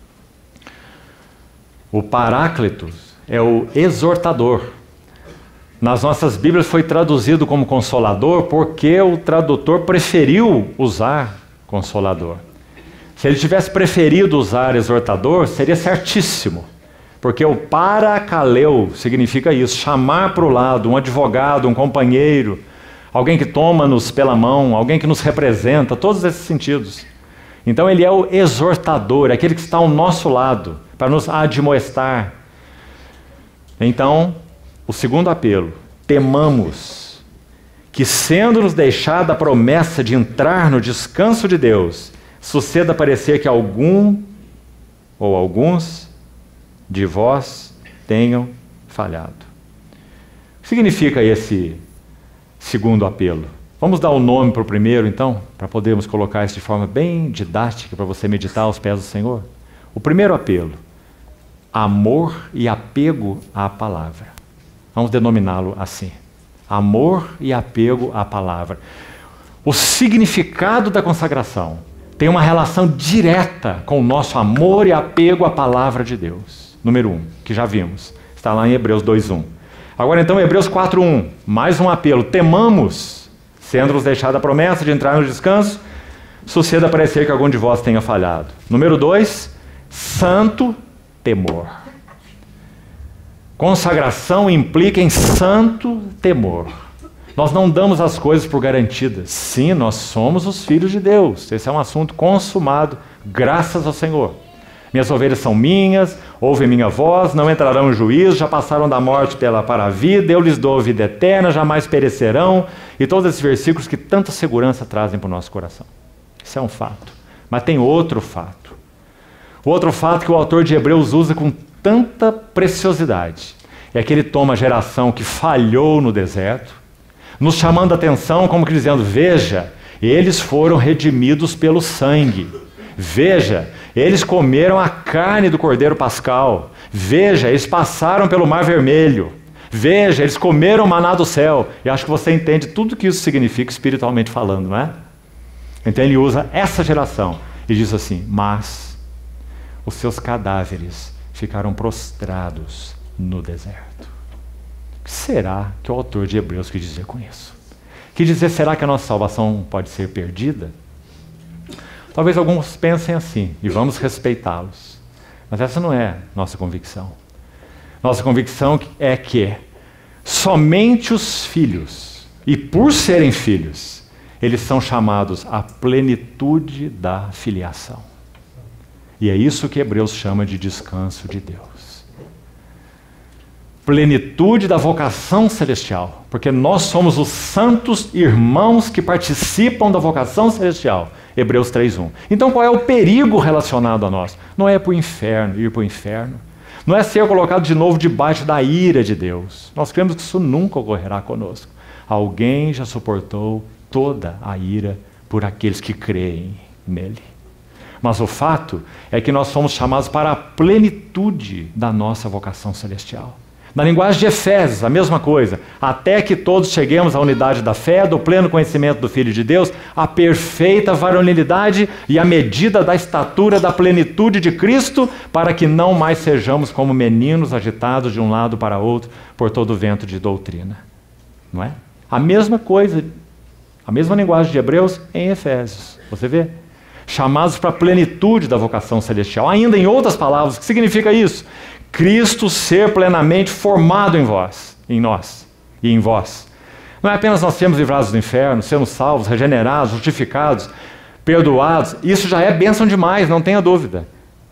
O Paráclitos é o exortador. Nas nossas Bíblias foi traduzido como consolador porque o tradutor preferiu usar consolador. Se ele tivesse preferido usar exortador, seria certíssimo. Porque o parakaleu significa isso, chamar para o lado, um advogado, um companheiro, alguém que toma-nos pela mão, alguém que nos representa, todos esses sentidos. Então ele é o exortador, aquele que está ao nosso lado, para nos admoestar. Então, o segundo apelo: temamos que, sendo-nos deixada a promessa de entrar no descanso de Deus, suceda parecer que algum ou alguns de vós tenham falhado. O que significa esse segundo apelo? Vamos dar o nome para o primeiro, então, para podermos colocar isso de forma bem didática para você meditar aos pés do Senhor. O primeiro apelo: amor e apego à palavra. Vamos denominá-lo assim. Amor e apego à palavra. O significado da consagração tem uma relação direta com o nosso amor e apego à palavra de Deus. Número um, que já vimos. Está lá em Hebreus dois, um. Agora então, Hebreus quatro, um. Mais um apelo. Temamos, sendo-nos deixada a promessa de entrar no descanso, suceda parecer que algum de vós tenha falhado. Número dois, santo temor. Consagração implica em santo temor. Nós não damos as coisas por garantidas. Sim, nós somos os filhos de Deus. Esse é um assunto consumado, graças ao Senhor. Minhas ovelhas são minhas, ouvem minha voz, não entrarão em juízo, já passaram da morte pela, para a vida, eu lhes dou a vida eterna, jamais perecerão. E todos esses versículos que tanta segurança trazem para o nosso coração. Isso é um fato. Mas tem outro fato. O outro fato que o autor de Hebreus usa com tanta preciosidade é que ele toma a geração que falhou no deserto, nos chamando a atenção como que dizendo: veja, eles foram redimidos pelo sangue. Veja, eles comeram a carne do Cordeiro Pascal. Veja, eles passaram pelo Mar Vermelho. Veja, eles comeram o maná do céu. E acho que você entende tudo que isso significa espiritualmente falando, não é? Então ele usa essa geração e diz assim: mas os seus cadáveres ficaram prostrados no deserto. O que será que o autor de Hebreus quis dizer com isso? Quis dizer, será que a nossa salvação pode ser perdida? Talvez alguns pensem assim, e vamos respeitá-los. Mas essa não é nossa convicção. Nossa convicção é que somente os filhos, e por serem filhos, eles são chamados à plenitude da filiação. E é isso que Hebreus chama de descanso de Deus. Plenitude da vocação celestial, porque nós somos os santos irmãos que participam da vocação celestial. Hebreus três, um. Então qual é o perigo relacionado a nós? Não é para o inferno, ir para o inferno. Não é ser colocado de novo debaixo da ira de Deus. Nós cremos que isso nunca ocorrerá conosco. alguém já suportou toda a ira por aqueles que creem nele. Mas o fato é que nós somos chamados para a plenitude da nossa vocação celestial. Na linguagem de Efésios, a mesma coisa. Até que todos cheguemos à unidade da fé, do pleno conhecimento do Filho de Deus, à perfeita varonilidade e à medida da estatura da plenitude de Cristo, para que não mais sejamos como meninos agitados de um lado para outro por todo o vento de doutrina. Não é? A mesma coisa, a mesma linguagem de Hebreus em Efésios. Você vê? Chamados para a plenitude da vocação celestial. Ainda em outras palavras, o que significa isso? Cristo ser plenamente formado em vós, em nós e em vós. Não é apenas nós sermos livrados do inferno, sermos salvos, regenerados, justificados, perdoados. Isso já é bênção demais, não tenha dúvida.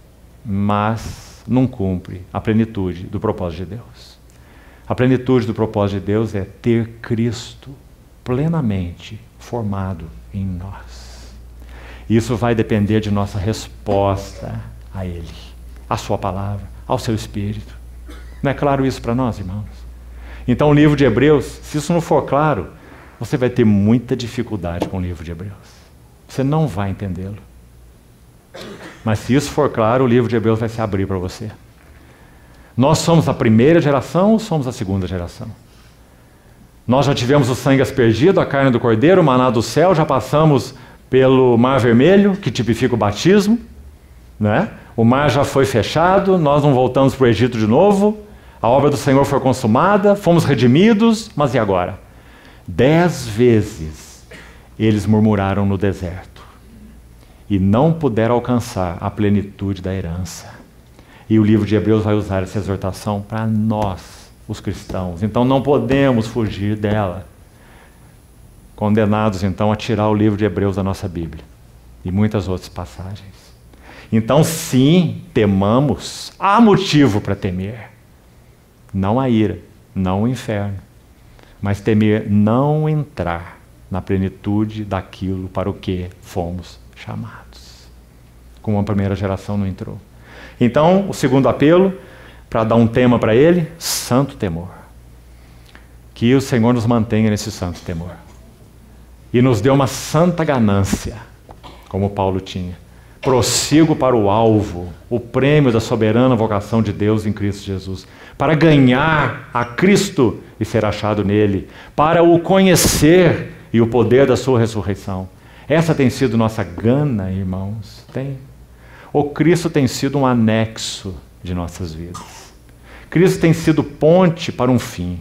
Mas não cumpre a plenitude do propósito de Deus. A plenitude do propósito de Deus é ter Cristo plenamente formado em nós. Isso vai depender de nossa resposta a Ele, à Sua palavra, ao seu Espírito. Não é claro isso para nós, irmãos? Então o livro de Hebreus, se isso não for claro, você vai ter muita dificuldade com o livro de Hebreus. Você não vai entendê-lo. Mas se isso for claro, o livro de Hebreus vai se abrir para você. Nós somos a primeira geração ou somos a segunda geração? Nós já tivemos o sangue aspergido, a carne do cordeiro, o maná do céu, já passamos pelo mar vermelho, que tipifica o batismo, né? O mar já foi fechado, nós não voltamos para o Egito de novo, a obra do Senhor foi consumada, fomos redimidos, mas e agora? Dez vezes eles murmuraram no deserto e não puderam alcançar a plenitude da herança. E o livro de Hebreus vai usar essa exortação para nós, os cristãos. Então não podemos fugir dela. Condenados então a tirar o livro de Hebreus da nossa Bíblia e muitas outras passagens. Então, sim, temamos, há motivo para temer. Não a ira, não o inferno, mas temer não entrar na plenitude daquilo para o que fomos chamados. Como a primeira geração não entrou. Então, o segundo apelo, para dar um tema para ele, santo temor. Que o Senhor nos mantenha nesse santo temor. E nos dê uma santa ganância, como Paulo tinha. Prossigo para o alvo, o prêmio da soberana vocação de Deus em Cristo Jesus, para ganhar a Cristo e ser achado nele, para o conhecer e o poder da sua ressurreição. Essa tem sido nossa gana, irmãos. Tem. O Cristo tem sido um anexo de nossas vidas. Cristo tem sido ponte para um fim.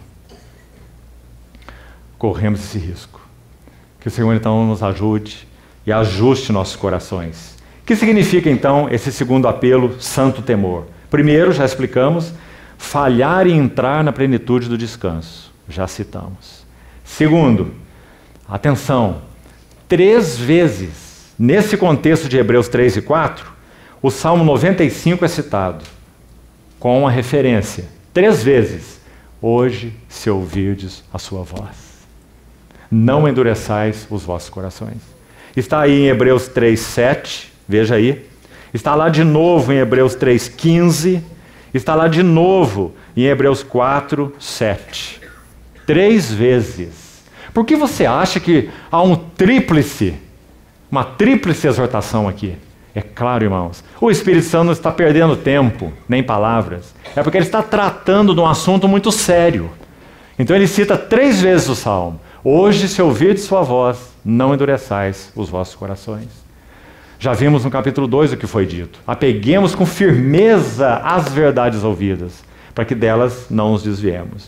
Corremos esse risco. Que o Senhor então nos ajude e ajuste nossos corações. O que significa, então, esse segundo apelo, santo temor? Primeiro, já explicamos, falhar em entrar na plenitude do descanso. Já citamos. Segundo, atenção, três vezes, nesse contexto de Hebreus três e quatro, o Salmo noventa e cinco é citado, com a referência, três vezes, hoje, se ouvirdes a sua voz, não endureçais os vossos corações. Está aí em Hebreus três, sete, veja aí. Está lá de novo em Hebreus três, quinze. Está lá de novo em Hebreus quatro, sete. Três vezes. Por que você acha que há um tríplice, uma tríplice exortação aqui? É claro, irmãos, o Espírito Santo não está perdendo tempo, nem palavras. É porque ele está tratando de um assunto muito sério. Então ele cita três vezes o Salmo. Hoje, se ouvirdes sua voz, não endureçais os vossos corações. Já vimos no capítulo dois o que foi dito. Apeguemos com firmeza às verdades ouvidas, para que delas não nos desviemos.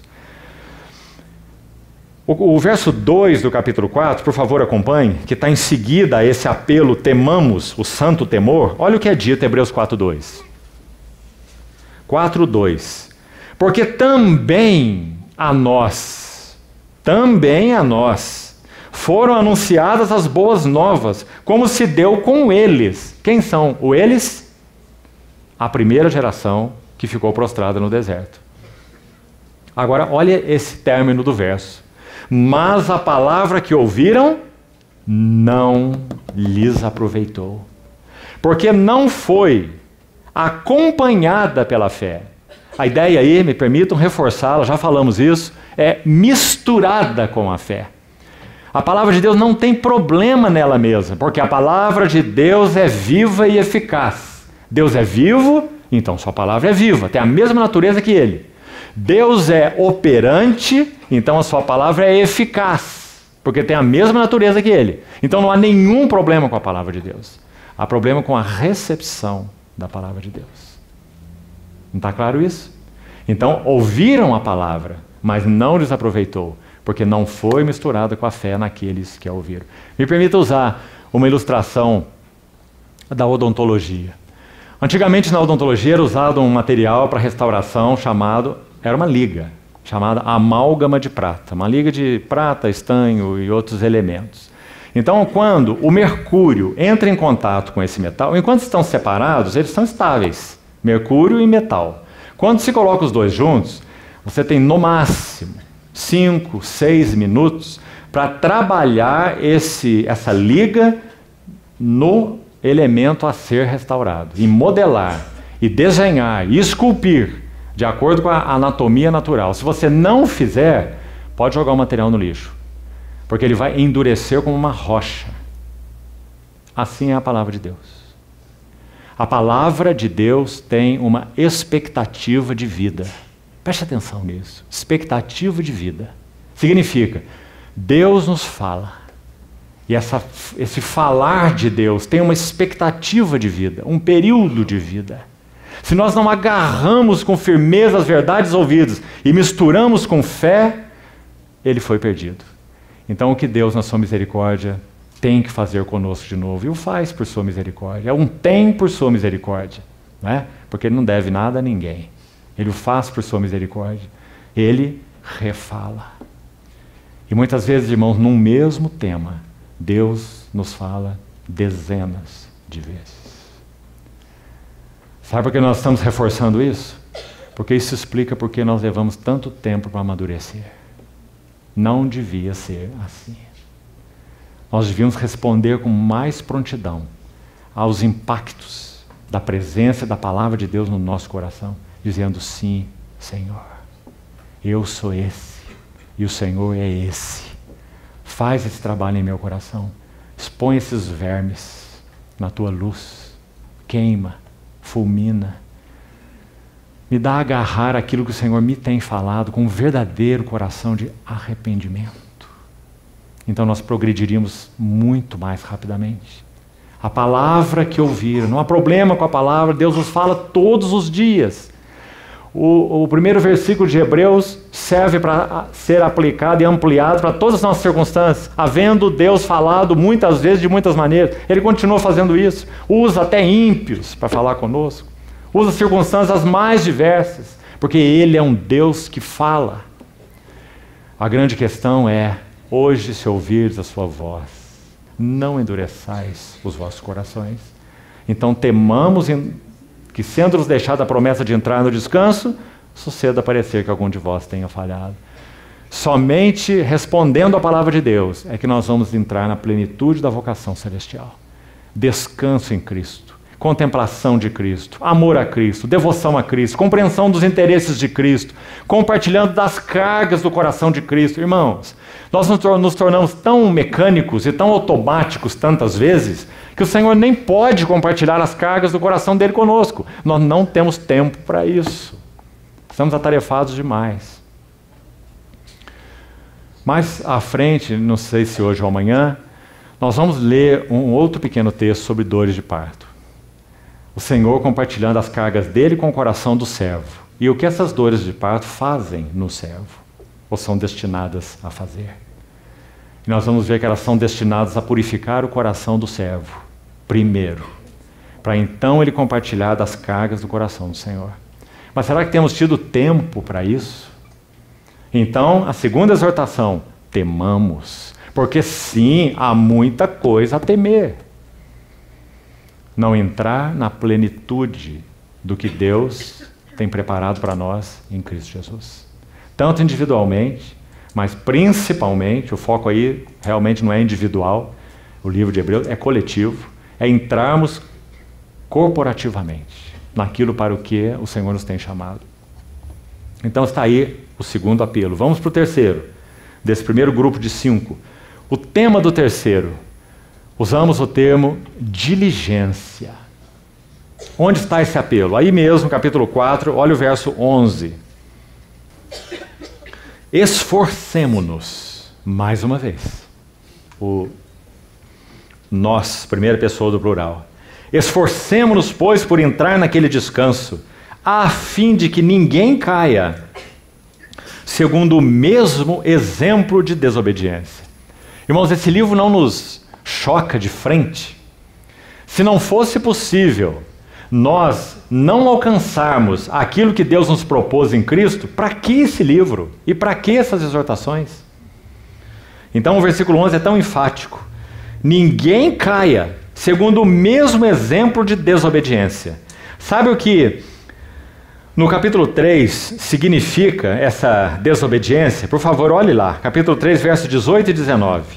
O, o verso dois do capítulo quatro, por favor acompanhe, que está em seguida a esse apelo, temamos o santo temor. Olha o que é dito em Hebreus quatro, dois. quatro, dois. Porque também a nós, também a nós, foram anunciadas as boas novas, como se deu com eles. Quem são o eles? A primeira geração que ficou prostrada no deserto. Agora, olha esse término do verso. Mas a palavra que ouviram não lhes aproveitou, porque não foi acompanhada pela fé. A ideia aí, me permitam reforçá-la, já falamos isso, é misturada com a fé. A palavra de Deus não tem problema nela mesma, porque a palavra de Deus é viva e eficaz. Deus é vivo, então sua palavra é viva, tem a mesma natureza que ele. Deus é operante, então a sua palavra é eficaz, porque tem a mesma natureza que ele. Então não há nenhum problema com a palavra de Deus. Há problema com a recepção da palavra de Deus. Não está claro isso? Então ouviram a palavra, mas não lhes aproveitou, porque não foi misturada com a fé naqueles que a ouviram. Me permita usar uma ilustração da odontologia. Antigamente na odontologia era usado um material para restauração chamado, era uma liga, chamada amálgama de prata. Uma liga de prata, estanho e outros elementos. Então quando o mercúrio entra em contato com esse metal, enquanto estão separados, eles são estáveis, mercúrio e metal. Quando se coloca os dois juntos, você tem no máximo cinco, seis minutos para trabalhar esse, essa liga no elemento a ser restaurado, e modelar, e desenhar, e esculpir, de acordo com a anatomia natural. Se você não fizer, pode jogar o material no lixo, porque ele vai endurecer como uma rocha. Assim é a palavra de Deus. A palavra de Deus tem uma expectativa de vida. Preste atenção nisso. Expectativa de vida. Significa, Deus nos fala. E essa, esse falar de Deus tem uma expectativa de vida, um período de vida. Se nós não agarramos com firmeza as verdades ouvidas e misturamos com fé, ele foi perdido. Então o que Deus, na sua misericórdia, tem que fazer conosco de novo, e o faz por sua misericórdia. É um tem por sua misericórdia, não é? Porque ele não deve nada a ninguém. Ele o faz por sua misericórdia. Ele refala. E muitas vezes, irmãos, num mesmo tema, Deus nos fala dezenas de vezes. Sabe por que nós estamos reforçando isso? Porque isso explica por que nós levamos tanto tempo para amadurecer. Não devia ser assim. Nós devíamos responder com mais prontidão aos impactos da presença da palavra de Deus no nosso coração, dizendo: sim, Senhor, eu sou esse, e o Senhor é esse. Faz esse trabalho em meu coração, expõe esses vermes na tua luz, queima, fulmina, me dá a agarrar aquilo que o Senhor me tem falado com um verdadeiro coração de arrependimento. Então nós progrediríamos muito mais rapidamente. A palavra que ouviram, não há problema com a palavra, Deus nos fala todos os dias. O, o primeiro versículo de Hebreus serve para ser aplicado e ampliado para todas as nossas circunstâncias. Havendo Deus falado muitas vezes, de muitas maneiras, Ele continua fazendo isso. Usa até ímpios para falar conosco. Usa circunstâncias mais diversas, porque Ele é um Deus que fala. A grande questão é: hoje, se ouvires a sua voz, não endureçais os vossos corações. Então temamos que, sendo-nos deixada a promessa de entrar no descanso, suceda parecer que algum de vós tenha falhado. Somente respondendo à palavra de Deus é que nós vamos entrar na plenitude da vocação celestial. Descanso em Cristo, contemplação de Cristo, amor a Cristo, devoção a Cristo, compreensão dos interesses de Cristo, compartilhando das cargas do coração de Cristo. Irmãos, nós nos tornamos tão mecânicos e tão automáticos tantas vezes que o Senhor nem pode compartilhar as cargas do coração dele conosco. Nós não temos tempo para isso. Estamos atarefados demais. Mais à frente, não sei se hoje ou amanhã, nós vamos ler um outro pequeno texto sobre dores de parto. O Senhor compartilhando as cargas dele com o coração do servo. E o que essas dores de parto fazem no servo, ou são destinadas a fazer. E nós vamos ver que elas são destinadas a purificar o coração do servo, primeiro, para então ele compartilhar das cargas do coração do Senhor. Mas será que temos tido tempo para isso? Então, a segunda exortação: temamos, porque sim, há muita coisa a temer. Não entrar na plenitude do que Deus tem preparado para nós em Cristo Jesus. Tanto individualmente, mas principalmente, o foco aí realmente não é individual, o livro de Hebreus é coletivo, é entrarmos corporativamente naquilo para o que o Senhor nos tem chamado. Então está aí o segundo apelo. Vamos para o terceiro, desse primeiro grupo de cinco. O tema do terceiro, usamos o termo diligência. Onde está esse apelo? Aí mesmo, capítulo quatro, olha o verso onze. Esforcemo-nos, mais uma vez. O nós, primeira pessoa do plural. Esforcemo-nos, pois, por entrar naquele descanso, a fim de que ninguém caia, segundo o mesmo exemplo de desobediência. Irmãos, esse livro não nos choca de frente. Se não fosse possível nós não alcançarmos aquilo que Deus nos propôs em Cristo, para que esse livro? E para que essas exortações? Então o versículo onze é tão enfático. Ninguém caia, segundo o mesmo exemplo de desobediência. Sabe o que no capítulo três significa essa desobediência? Por favor, olhe lá, capítulo três, versos dezoito e dezenove.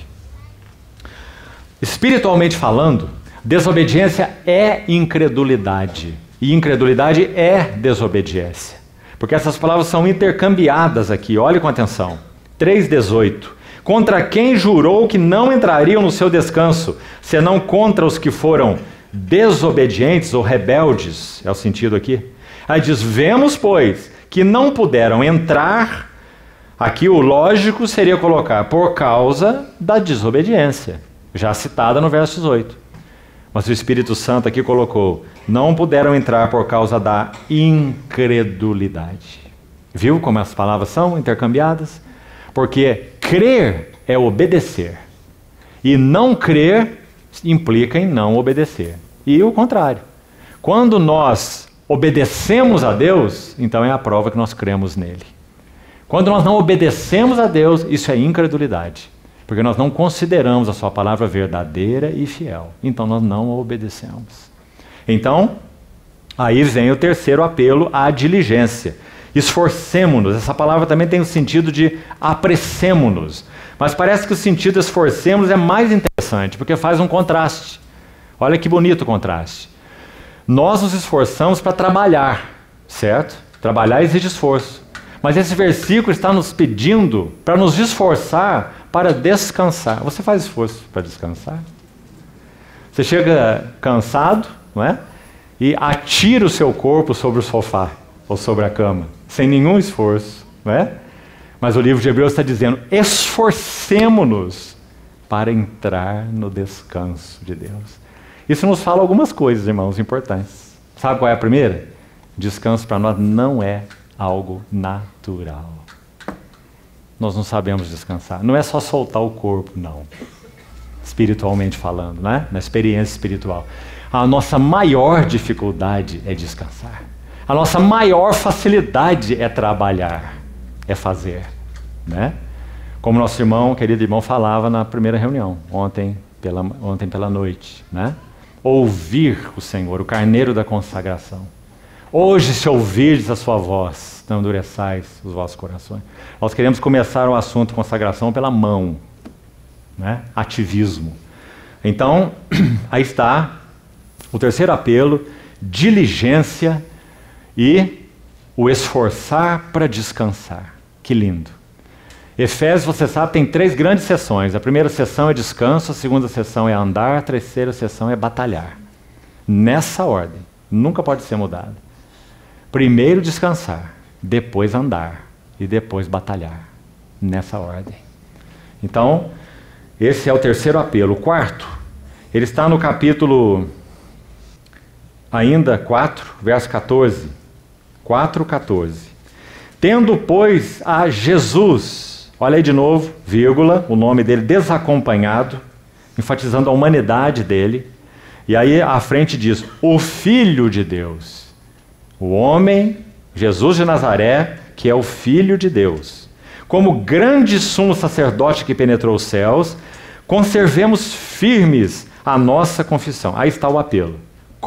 Espiritualmente falando, desobediência é incredulidade, e incredulidade é desobediência, porque essas palavras são intercambiadas aqui, olhe com atenção. três, dezoito. Contra quem jurou que não entrariam no seu descanso, senão contra os que foram desobedientes ou rebeldes, é o sentido aqui. Aí diz, vemos, pois, que não puderam entrar, aqui o lógico seria colocar, por causa da desobediência, já citada no verso dezoito. Mas o Espírito Santo aqui colocou, não puderam entrar por causa da incredulidade. Viu como as palavras são intercambiadas? Porque crer é obedecer, e não crer implica em não obedecer. E o contrário. Quando nós obedecemos a Deus, então é a prova que nós cremos nele. Quando nós não obedecemos a Deus, isso é incredulidade. Porque nós não consideramos a sua palavra verdadeira e fiel. Então nós não a obedecemos. Então, aí vem o terceiro apelo à diligência. Esforcemo-nos. Essa palavra também tem o sentido de apressemo-nos. Mas parece que o sentido esforcemo-nos é mais interessante, porque faz um contraste. Olha que bonito o contraste. Nós nos esforçamos para trabalhar, certo? Trabalhar exige esforço. Mas esse versículo está nos pedindo para nos esforçar para descansar. Você faz esforço para descansar? Você chega cansado, não é? E atira o seu corpo sobre o sofá ou sobre a cama, sem nenhum esforço, não é? Mas o livro de Hebreus está dizendo, esforcemo-nos para entrar no descanso de Deus. Isso nos fala algumas coisas, irmãos, importantes. Sabe qual é a primeira? Descanso para nós não é algo natural. Nós não sabemos descansar. Não é só soltar o corpo, não. Espiritualmente falando, né? Na experiência espiritual. A nossa maior dificuldade é descansar. A nossa maior facilidade é trabalhar, é fazer, né? Como nosso irmão, querido irmão, falava na primeira reunião, ontem pela, ontem pela noite, né? Ouvir o Senhor, o carneiro da consagração. Hoje, se ouvirdes a sua voz, não endureçais os vossos corações. Nós queremos começar o assunto consagração pela mão, né? Ativismo. Então, aí está o terceiro apelo, diligência e o esforçar para descansar. Que lindo. Efésios, você sabe, tem três grandes sessões. A primeira sessão é descanso, a segunda sessão é andar, a terceira sessão é batalhar. Nessa ordem. Nunca pode ser mudado. Primeiro descansar, depois andar e depois batalhar. Nessa ordem. Então, esse é o terceiro apelo. O quarto, ele está no capítulo ainda quatro, verso quatorze. quatro, quatorze. Tendo, pois, a Jesus, olha aí de novo, vírgula, o nome dele desacompanhado, enfatizando a humanidade dele, e aí à frente diz, o Filho de Deus, o homem, Jesus de Nazaré, que é o Filho de Deus. Como grande sumo sacerdote que penetrou os céus, conservemos firmes a nossa confissão. Aí está o apelo.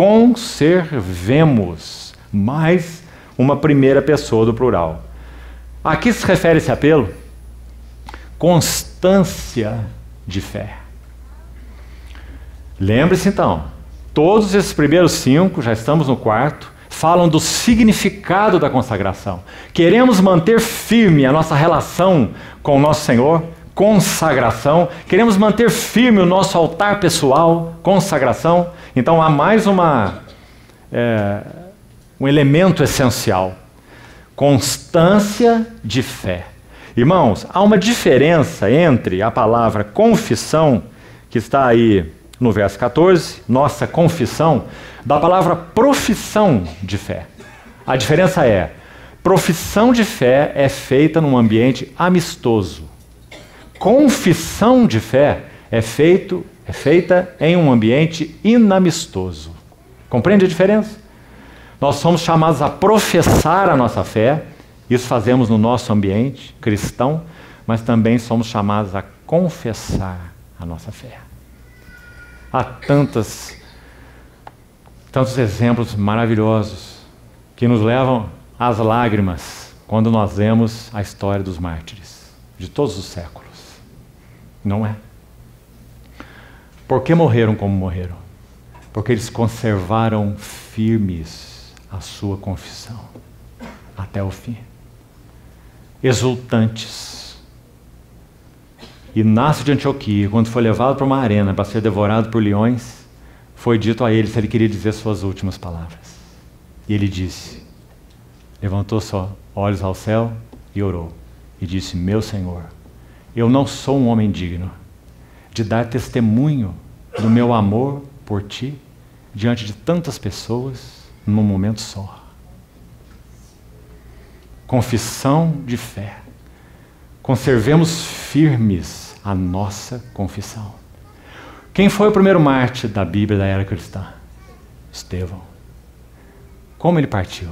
Conservemos, mais uma primeira pessoa do plural. A que se refere esse apelo? Constância de fé. Lembre-se então, todos esses primeiros cinco, já estamos no quarto, falam do significado da consagração. Queremos manter firme a nossa relação com o nosso Senhor, consagração. Queremos manter firme o nosso altar pessoal, consagração. Então há mais uma, é, um elemento essencial: constância de fé. Irmãos, há uma diferença entre a palavra confissão, que está aí no verso quatorze, nossa confissão, da palavra profissão de fé. A diferença é, profissão de fé é feita num ambiente amistoso. Confissão de fé é, feito, é feita em um ambiente inamistoso. Compreende a diferença? Nós somos chamados a professar a nossa fé, isso fazemos no nosso ambiente cristão, mas também somos chamados a confessar a nossa fé. Há tantas, tantos exemplos maravilhosos que nos levam às lágrimas quando nós vemos a história dos mártires de todos os séculos. Não é? Por que morreram como morreram? Porque eles conservaram firmes a sua confissão até o fim. Exultantes. Inácio de Antioquia, quando foi levado para uma arena para ser devorado por leões, foi dito a ele se ele queria dizer suas últimas palavras. E ele disse, levantou seus olhos ao céu e orou. E disse, meu Senhor, eu não sou um homem digno de dar testemunho do meu amor por ti diante de tantas pessoas num momento só. Confissão de fé. Conservemos firmes a nossa confissão. Quem foi o primeiro mártir da Bíblia da era cristã? Estevão. Como ele partiu?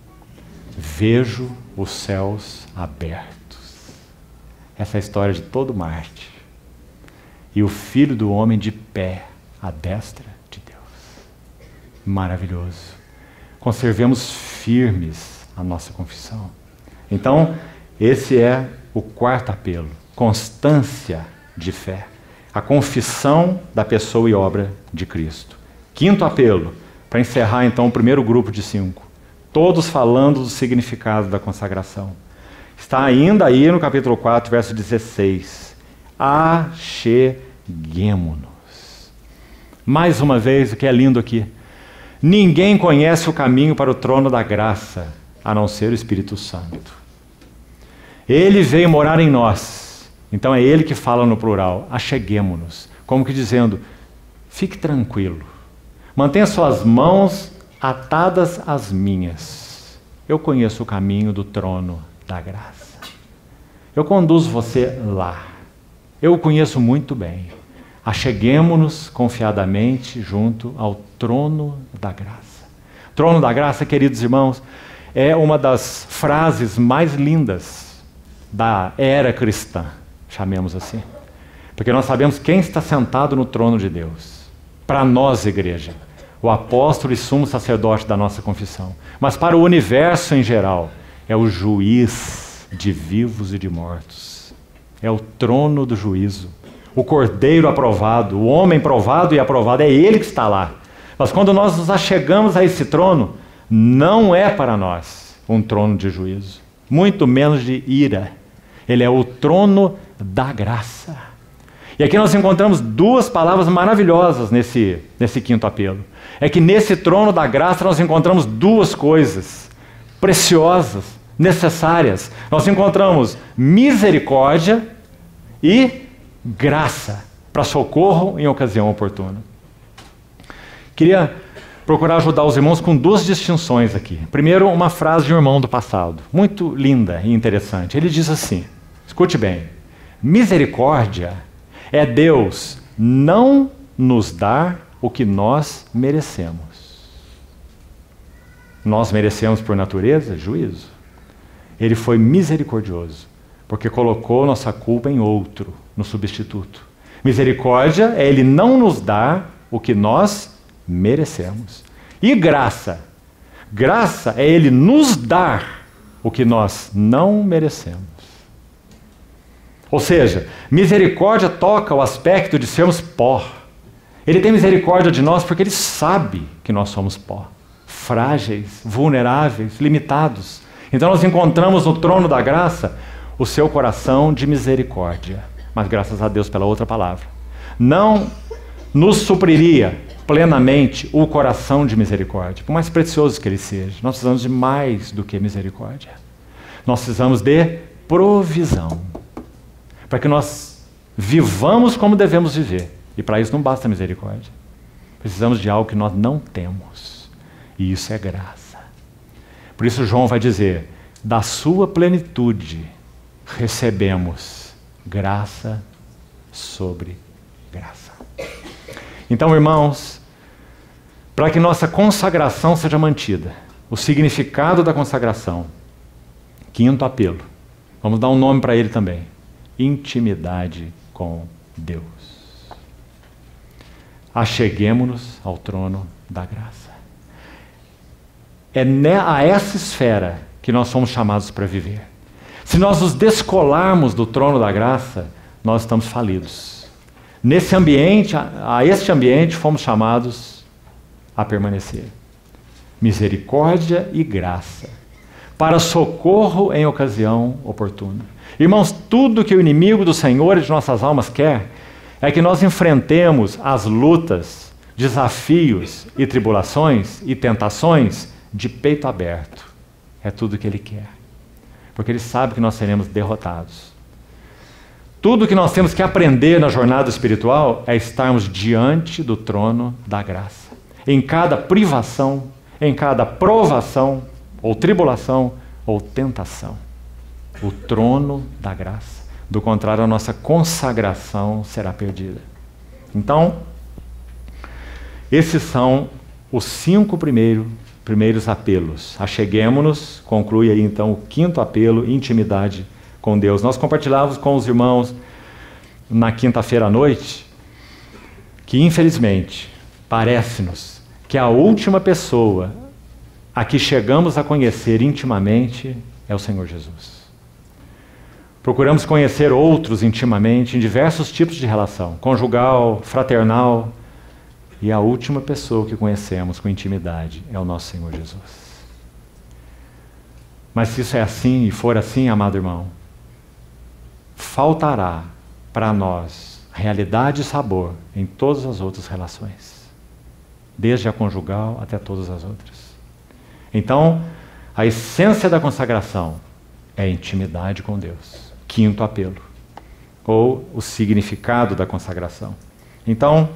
Vejo os céus abertos. Essa é a história de todo mártir. E o Filho do Homem de pé à destra de Deus. Maravilhoso. Conservemos firmes a nossa confissão. Então, esse é o quarto apelo. Constância de fé. A confissão da pessoa e obra de Cristo. Quinto apelo, para encerrar então o primeiro grupo de cinco. Todos falando do significado da consagração. Está ainda aí no capítulo quatro, verso dezesseis. Acheguemo-nos. Mais uma vez, o que é lindo aqui. Ninguém conhece o caminho para o trono da graça, a não ser o Espírito Santo. Ele veio morar em nós. Então é ele que fala no plural. Acheguemo-nos. Como que dizendo, fique tranquilo. Mantenha suas mãos atadas às minhas. Eu conheço o caminho do trono da graça. Eu conduzo você lá. Eu o conheço muito bem. Acheguemo-nos confiadamente junto ao trono da graça. Trono da graça, queridos irmãos, é uma das frases mais lindas da era cristã, chamemos assim. Porque nós sabemos quem está sentado no trono de Deus. Para nós, igreja, o apóstolo e sumo sacerdote da nossa confissão. Mas para o universo em geral, é o juiz de vivos e de mortos. É o trono do juízo. O cordeiro aprovado, o homem provado e aprovado, é ele que está lá. Mas quando nós nos achegamos a esse trono, não é para nós um trono de juízo, muito menos de ira. Ele é o trono da graça. E aqui nós encontramos duas palavras maravilhosas nesse, nesse quinto apelo. É que nesse trono da graça nós encontramos duas coisas preciosas, necessárias. Nós encontramos misericórdia e graça para socorro em ocasião oportuna. Queria procurar ajudar os irmãos com duas distinções aqui. Primeiro, uma frase de um irmão do passado, muito linda e interessante. Ele diz assim, escute bem, misericórdia é Deus não nos dar o que nós merecemos. Nós merecemos por natureza juízo. Ele foi misericordioso, porque colocou nossa culpa em outro, no substituto. Misericórdia é Ele não nos dar o que nós merecemos. E graça? Graça é Ele nos dar o que nós não merecemos. Ou seja, misericórdia toca o aspecto de sermos pó. Ele tem misericórdia de nós porque Ele sabe que nós somos pó, frágeis, vulneráveis, limitados. Então nós encontramos no trono da graça o seu coração de misericórdia. Mas graças a Deus pela outra palavra. Não nos supriria plenamente o coração de misericórdia, por mais precioso que ele seja. Nós precisamos de mais do que misericórdia. Nós precisamos de provisão, para que nós vivamos como devemos viver. E para isso não basta misericórdia. Precisamos de algo que nós não temos. E isso é graça. Por isso João vai dizer, da sua plenitude recebemos graça sobre graça. Então, irmãos, para que nossa consagração seja mantida, o significado da consagração, quinto apelo, vamos dar um nome para ele também, intimidade com Deus. Acheguemo-nos ao trono da graça. É a essa esfera que nós somos chamados para viver. Se nós nos descolarmos do trono da graça, nós estamos falidos. Nesse ambiente, a, a este ambiente, fomos chamados a permanecer. Misericórdia e graça, para socorro em ocasião oportuna. Irmãos, tudo que o inimigo do Senhor e de nossas almas quer é que nós enfrentemos as lutas, desafios e tribulações e tentações de peito aberto. É tudo que ele quer. Porque ele sabe que nós seremos derrotados. Tudo que nós temos que aprender na jornada espiritual é estarmos diante do trono da graça. Em cada privação, em cada provação, ou tribulação, ou tentação. O trono da graça. Do contrário, a nossa consagração será perdida. Então, esses são os cinco primeiros, primeiros apelos. Acheguemo-nos, conclui aí então o quinto apelo, intimidade com Deus. Nós compartilhávamos com os irmãos na quinta-feira à noite que, infelizmente, parece-nos que a última pessoa a que chegamos a conhecer intimamente é o Senhor Jesus. Procuramos conhecer outros intimamente em diversos tipos de relação, conjugal, fraternal, e a última pessoa que conhecemos com intimidade é o nosso Senhor Jesus. Mas se isso é assim e for assim, amado irmão, faltará para nós realidade e sabor em todas as outras relações, desde a conjugal até todas as outras. Então, a essência da consagração é a intimidade com Deus. Quinto apelo, ou o significado da consagração. Então,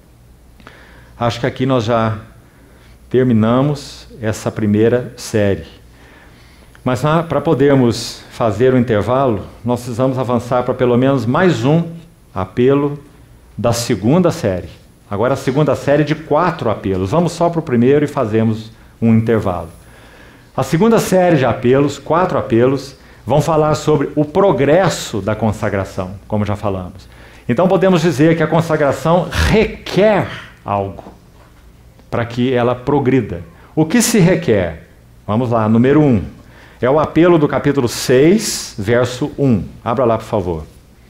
acho que aqui nós já terminamos essa primeira série. Mas para podermos fazer o intervalo, nós precisamos avançar para pelo menos mais um apelo da segunda série. Agora a segunda série de quatro apelos. Vamos só para o primeiro e fazemos um intervalo. A segunda série de apelos, quatro apelos, vão falar sobre o progresso da consagração, como já falamos. Então podemos dizer que a consagração requer algo para que ela progrida. O que se requer? Vamos lá, número um. É o apelo do capítulo seis, verso um. Abra lá, por favor.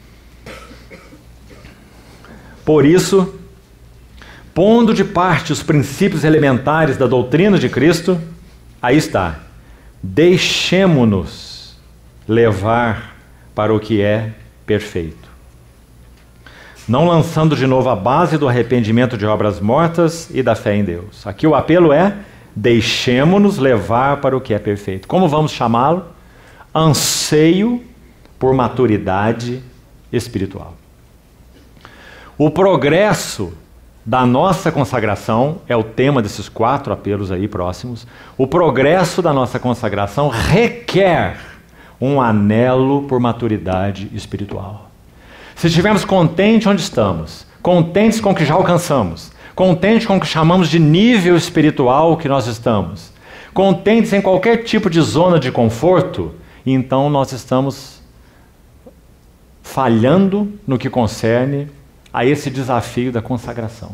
Por isso, pondo de parte os princípios elementares da doutrina de Cristo, aí está, deixemo-nos levar para o que é perfeito. Não lançando de novo a base do arrependimento de obras mortas e da fé em Deus. Aqui o apelo é, deixemo-nos levar para o que é perfeito. Como vamos chamá-lo? Anseio por maturidade espiritual. O progresso da nossa consagração é o tema desses quatro apelos aí próximos. O progresso da nossa consagração requer um anelo por maturidade espiritual. Se estivermos contentes onde estamos, contentes com o que já alcançamos, contentes com o que chamamos de nível espiritual que nós estamos, contentes em qualquer tipo de zona de conforto, então nós estamos falhando no que concerne a esse desafio da consagração.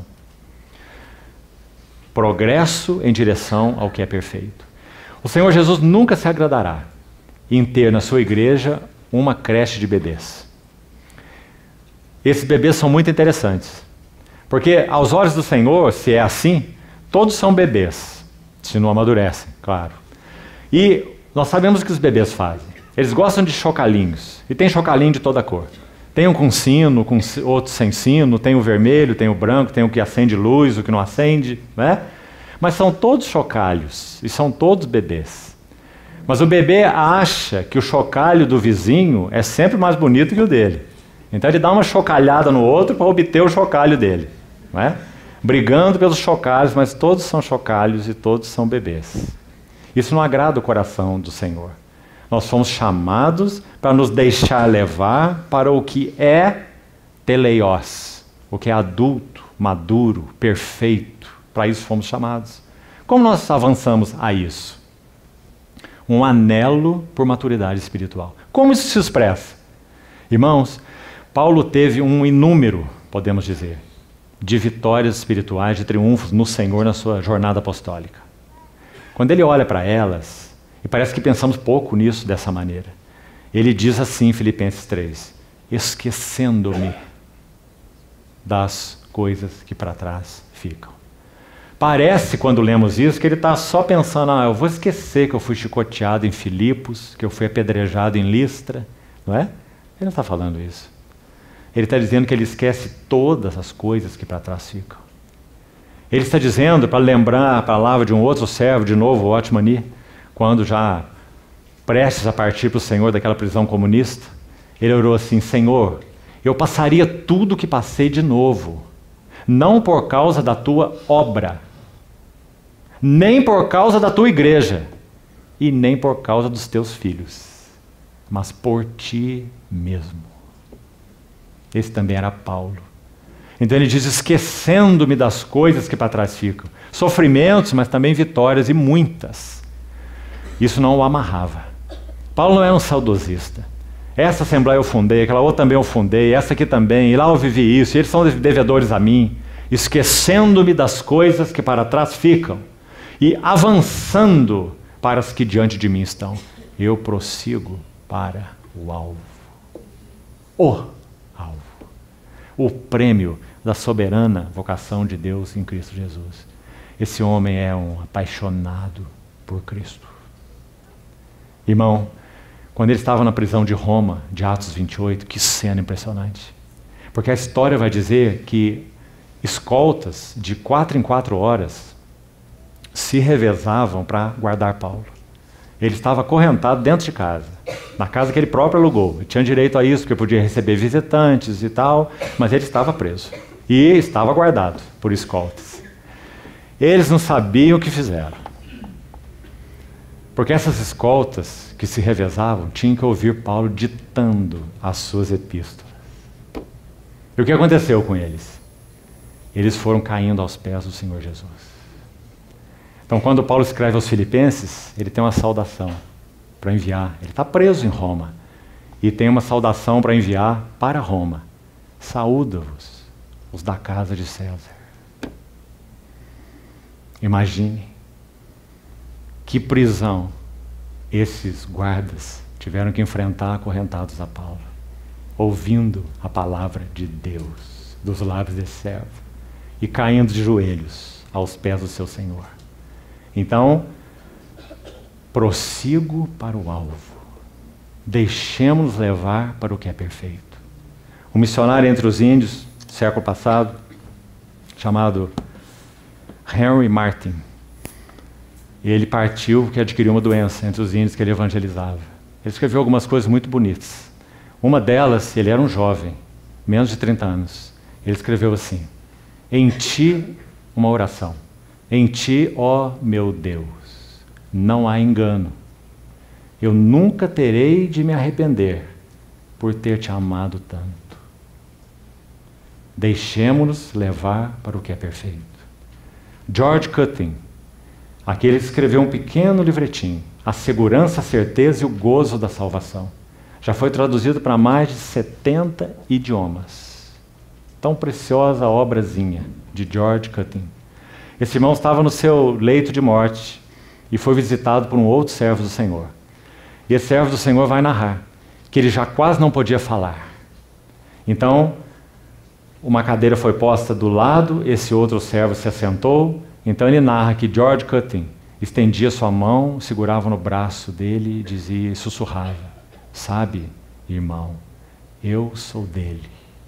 Progresso em direção ao que é perfeito. O Senhor Jesus nunca se agradará em ter na sua igreja uma creche de bebês. Esses bebês são muito interessantes, porque aos olhos do Senhor, se é assim, todos são bebês. se não amadurecem, claro. E nós sabemos o que os bebês fazem. Eles gostam de chocalinhos, e tem chocalinho de toda cor. Tem um com sino, com outro sem sino, tem o vermelho, tem o branco, tem o que acende luz, o que não acende, né? Mas são todos chocalhos, e são todos bebês. Mas o bebê acha que o chocalho do vizinho é sempre mais bonito que o dele. Então ele dá uma chocalhada no outro para obter o chocalho dele, não é? Brigando pelos chocalhos, mas todos são chocalhos e todos são bebês. Isso não agrada o coração do Senhor. Nós fomos chamados para nos deixar levar para o que é teleios, o que é adulto, maduro, perfeito. Para isso fomos chamados. Como nós avançamos a isso? Um anelo por maturidade espiritual. Como isso se expressa? Irmãos, Paulo teve um inúmero, podemos dizer, de vitórias espirituais, de triunfos no Senhor na sua jornada apostólica. Quando ele olha para elas, e parece que pensamos pouco nisso dessa maneira, ele diz assim em Filipenses três, esquecendo-me das coisas que para trás ficam. Parece, quando lemos isso, que ele está só pensando, ah, eu vou esquecer que eu fui chicoteado em Filipos, que eu fui apedrejado em Listra, não é? Ele não está falando isso. Ele está dizendo que ele esquece todas as coisas que para trás ficam. Ele está dizendo, para lembrar a palavra de um outro servo, de novo, o Otmani, quando já prestes a partir para o Senhor daquela prisão comunista, ele orou assim, Senhor, eu passaria tudo o que passei de novo, não por causa da tua obra, nem por causa da tua igreja, e nem por causa dos teus filhos, mas por ti mesmo. Esse também era Paulo. Então ele diz, esquecendo-me das coisas que para trás ficam. Sofrimentos, mas também vitórias, e muitas. Isso não o amarrava. Paulo não era um saudosista. Essa assembleia eu fundei, aquela outra também eu fundei, essa aqui também, e lá eu vivi isso, e eles são devedores a mim. Esquecendo-me das coisas que para trás ficam, e avançando para as que diante de mim estão. Eu prossigo para o alvo. O alvo. O prêmio da soberana vocação de Deus em Cristo Jesus. Esse homem é um apaixonado por Cristo. Irmão, quando ele estava na prisão de Roma, de Atos vinte e oito, que cena impressionante. Porque a história vai dizer que escoltas de quatro em quatro horas se revezavam para guardar Paulo. Ele estava acorrentado dentro de casa, na casa que ele próprio alugou. Ele tinha direito a isso, porque podia receber visitantes e tal, mas ele estava preso. E estava guardado por escoltas. Eles não sabiam o que fizeram. Porque essas escoltas que se revezavam tinham que ouvir Paulo ditando as suas epístolas. E o que aconteceu com eles? Eles foram caindo aos pés do Senhor Jesus. Então, quando Paulo escreve aos Filipenses, ele tem uma saudação para enviar. Ele está preso em Roma. E tem uma saudação para enviar para Roma. Saúda-vos, os da casa de César. Imagine que prisão esses guardas tiveram que enfrentar acorrentados a Paulo, ouvindo a palavra de Deus, dos lábios desse servo, e caindo de joelhos aos pés do seu Senhor. Então, prossigo para o alvo. Deixemos-nos levar para o que é perfeito. Um missionário entre os índios, século passado, chamado Henry Martin, ele partiu porque adquiriu uma doença entre os índios que ele evangelizava. Ele escreveu algumas coisas muito bonitas. Uma delas, ele era um jovem, menos de trinta anos. Ele escreveu assim, em ti uma oração. Em ti, ó meu Deus, não há engano. Eu nunca terei de me arrepender por ter te amado tanto. Deixemo-nos levar para o que é perfeito. George Cutting, aquele que escreveu um pequeno livretinho, A Segurança, a Certeza e o Gozo da Salvação. Já foi traduzido para mais de setenta idiomas. Tão preciosa obrazinha de George Cutting. Esse irmão estava no seu leito de morte e foi visitado por um outro servo do Senhor. E esse servo do Senhor vai narrar que ele já quase não podia falar. Então, uma cadeira foi posta do lado, esse outro servo se assentou. Então ele narra que George Cutting estendia sua mão, segurava no braço dele e dizia, e sussurrava, sabe, irmão, eu sou dele.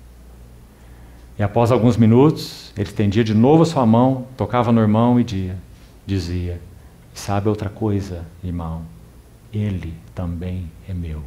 E após alguns minutos, ele estendia de novo a sua mão, tocava no irmão e dizia, dizia, sabe outra coisa, irmão, ele também é meu.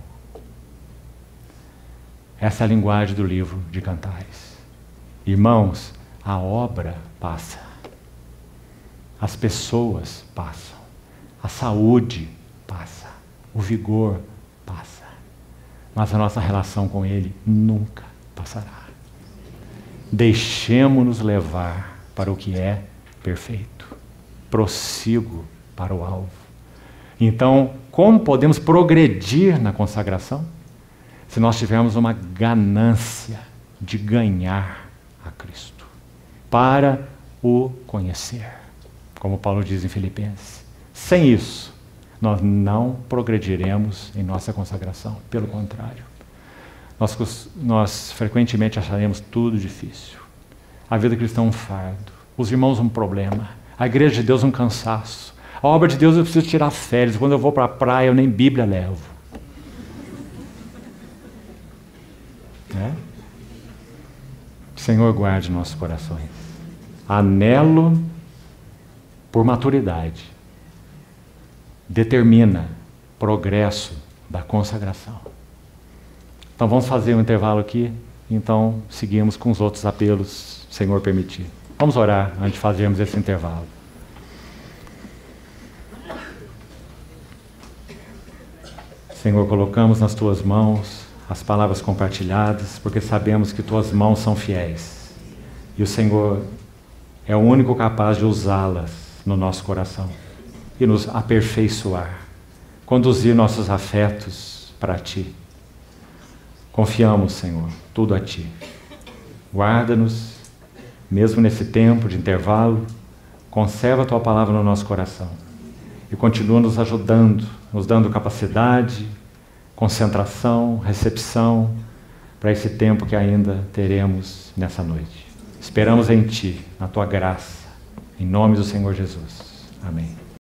Essa é a linguagem do livro de Cantares. Irmãos, a obra passa. As pessoas passam. A saúde passa. O vigor passa. Mas a nossa relação com Ele nunca passará. Deixemo-nos levar para o que é perfeito. Prossigo para o alvo. Então, como podemos progredir na consagração? Se nós tivermos uma ganância de ganhar a Cristo, para o conhecer, como Paulo diz em Filipenses. Sem isso, nós não progrediremos em nossa consagração, pelo contrário. Nós, nós frequentemente acharemos tudo difícil. A vida cristã é um fardo, os irmãos um problema, a igreja de Deus um cansaço, a obra de Deus eu preciso tirar férias, quando eu vou para a praia eu nem Bíblia levo. É? Senhor, guarde nossos corações. Anelo por maturidade determina progresso da consagração. Então vamos fazer um intervalo aqui, então seguimos com os outros apelos, Senhor permitir. Vamos orar antes de fazermos esse intervalo. Senhor, colocamos nas Tuas mãos as palavras compartilhadas, porque sabemos que Tuas mãos são fiéis. E o Senhor é o único capaz de usá-las no nosso coração e nos aperfeiçoar, conduzir nossos afetos para Ti. Confiamos, Senhor, tudo a Ti. Guarda-nos, mesmo nesse tempo de intervalo, conserva a Tua palavra no nosso coração e continua nos ajudando, nos dando capacidade, concentração, recepção para esse tempo que ainda teremos nessa noite. Esperamos em Ti, na Tua graça, em nome do Senhor Jesus. Amém.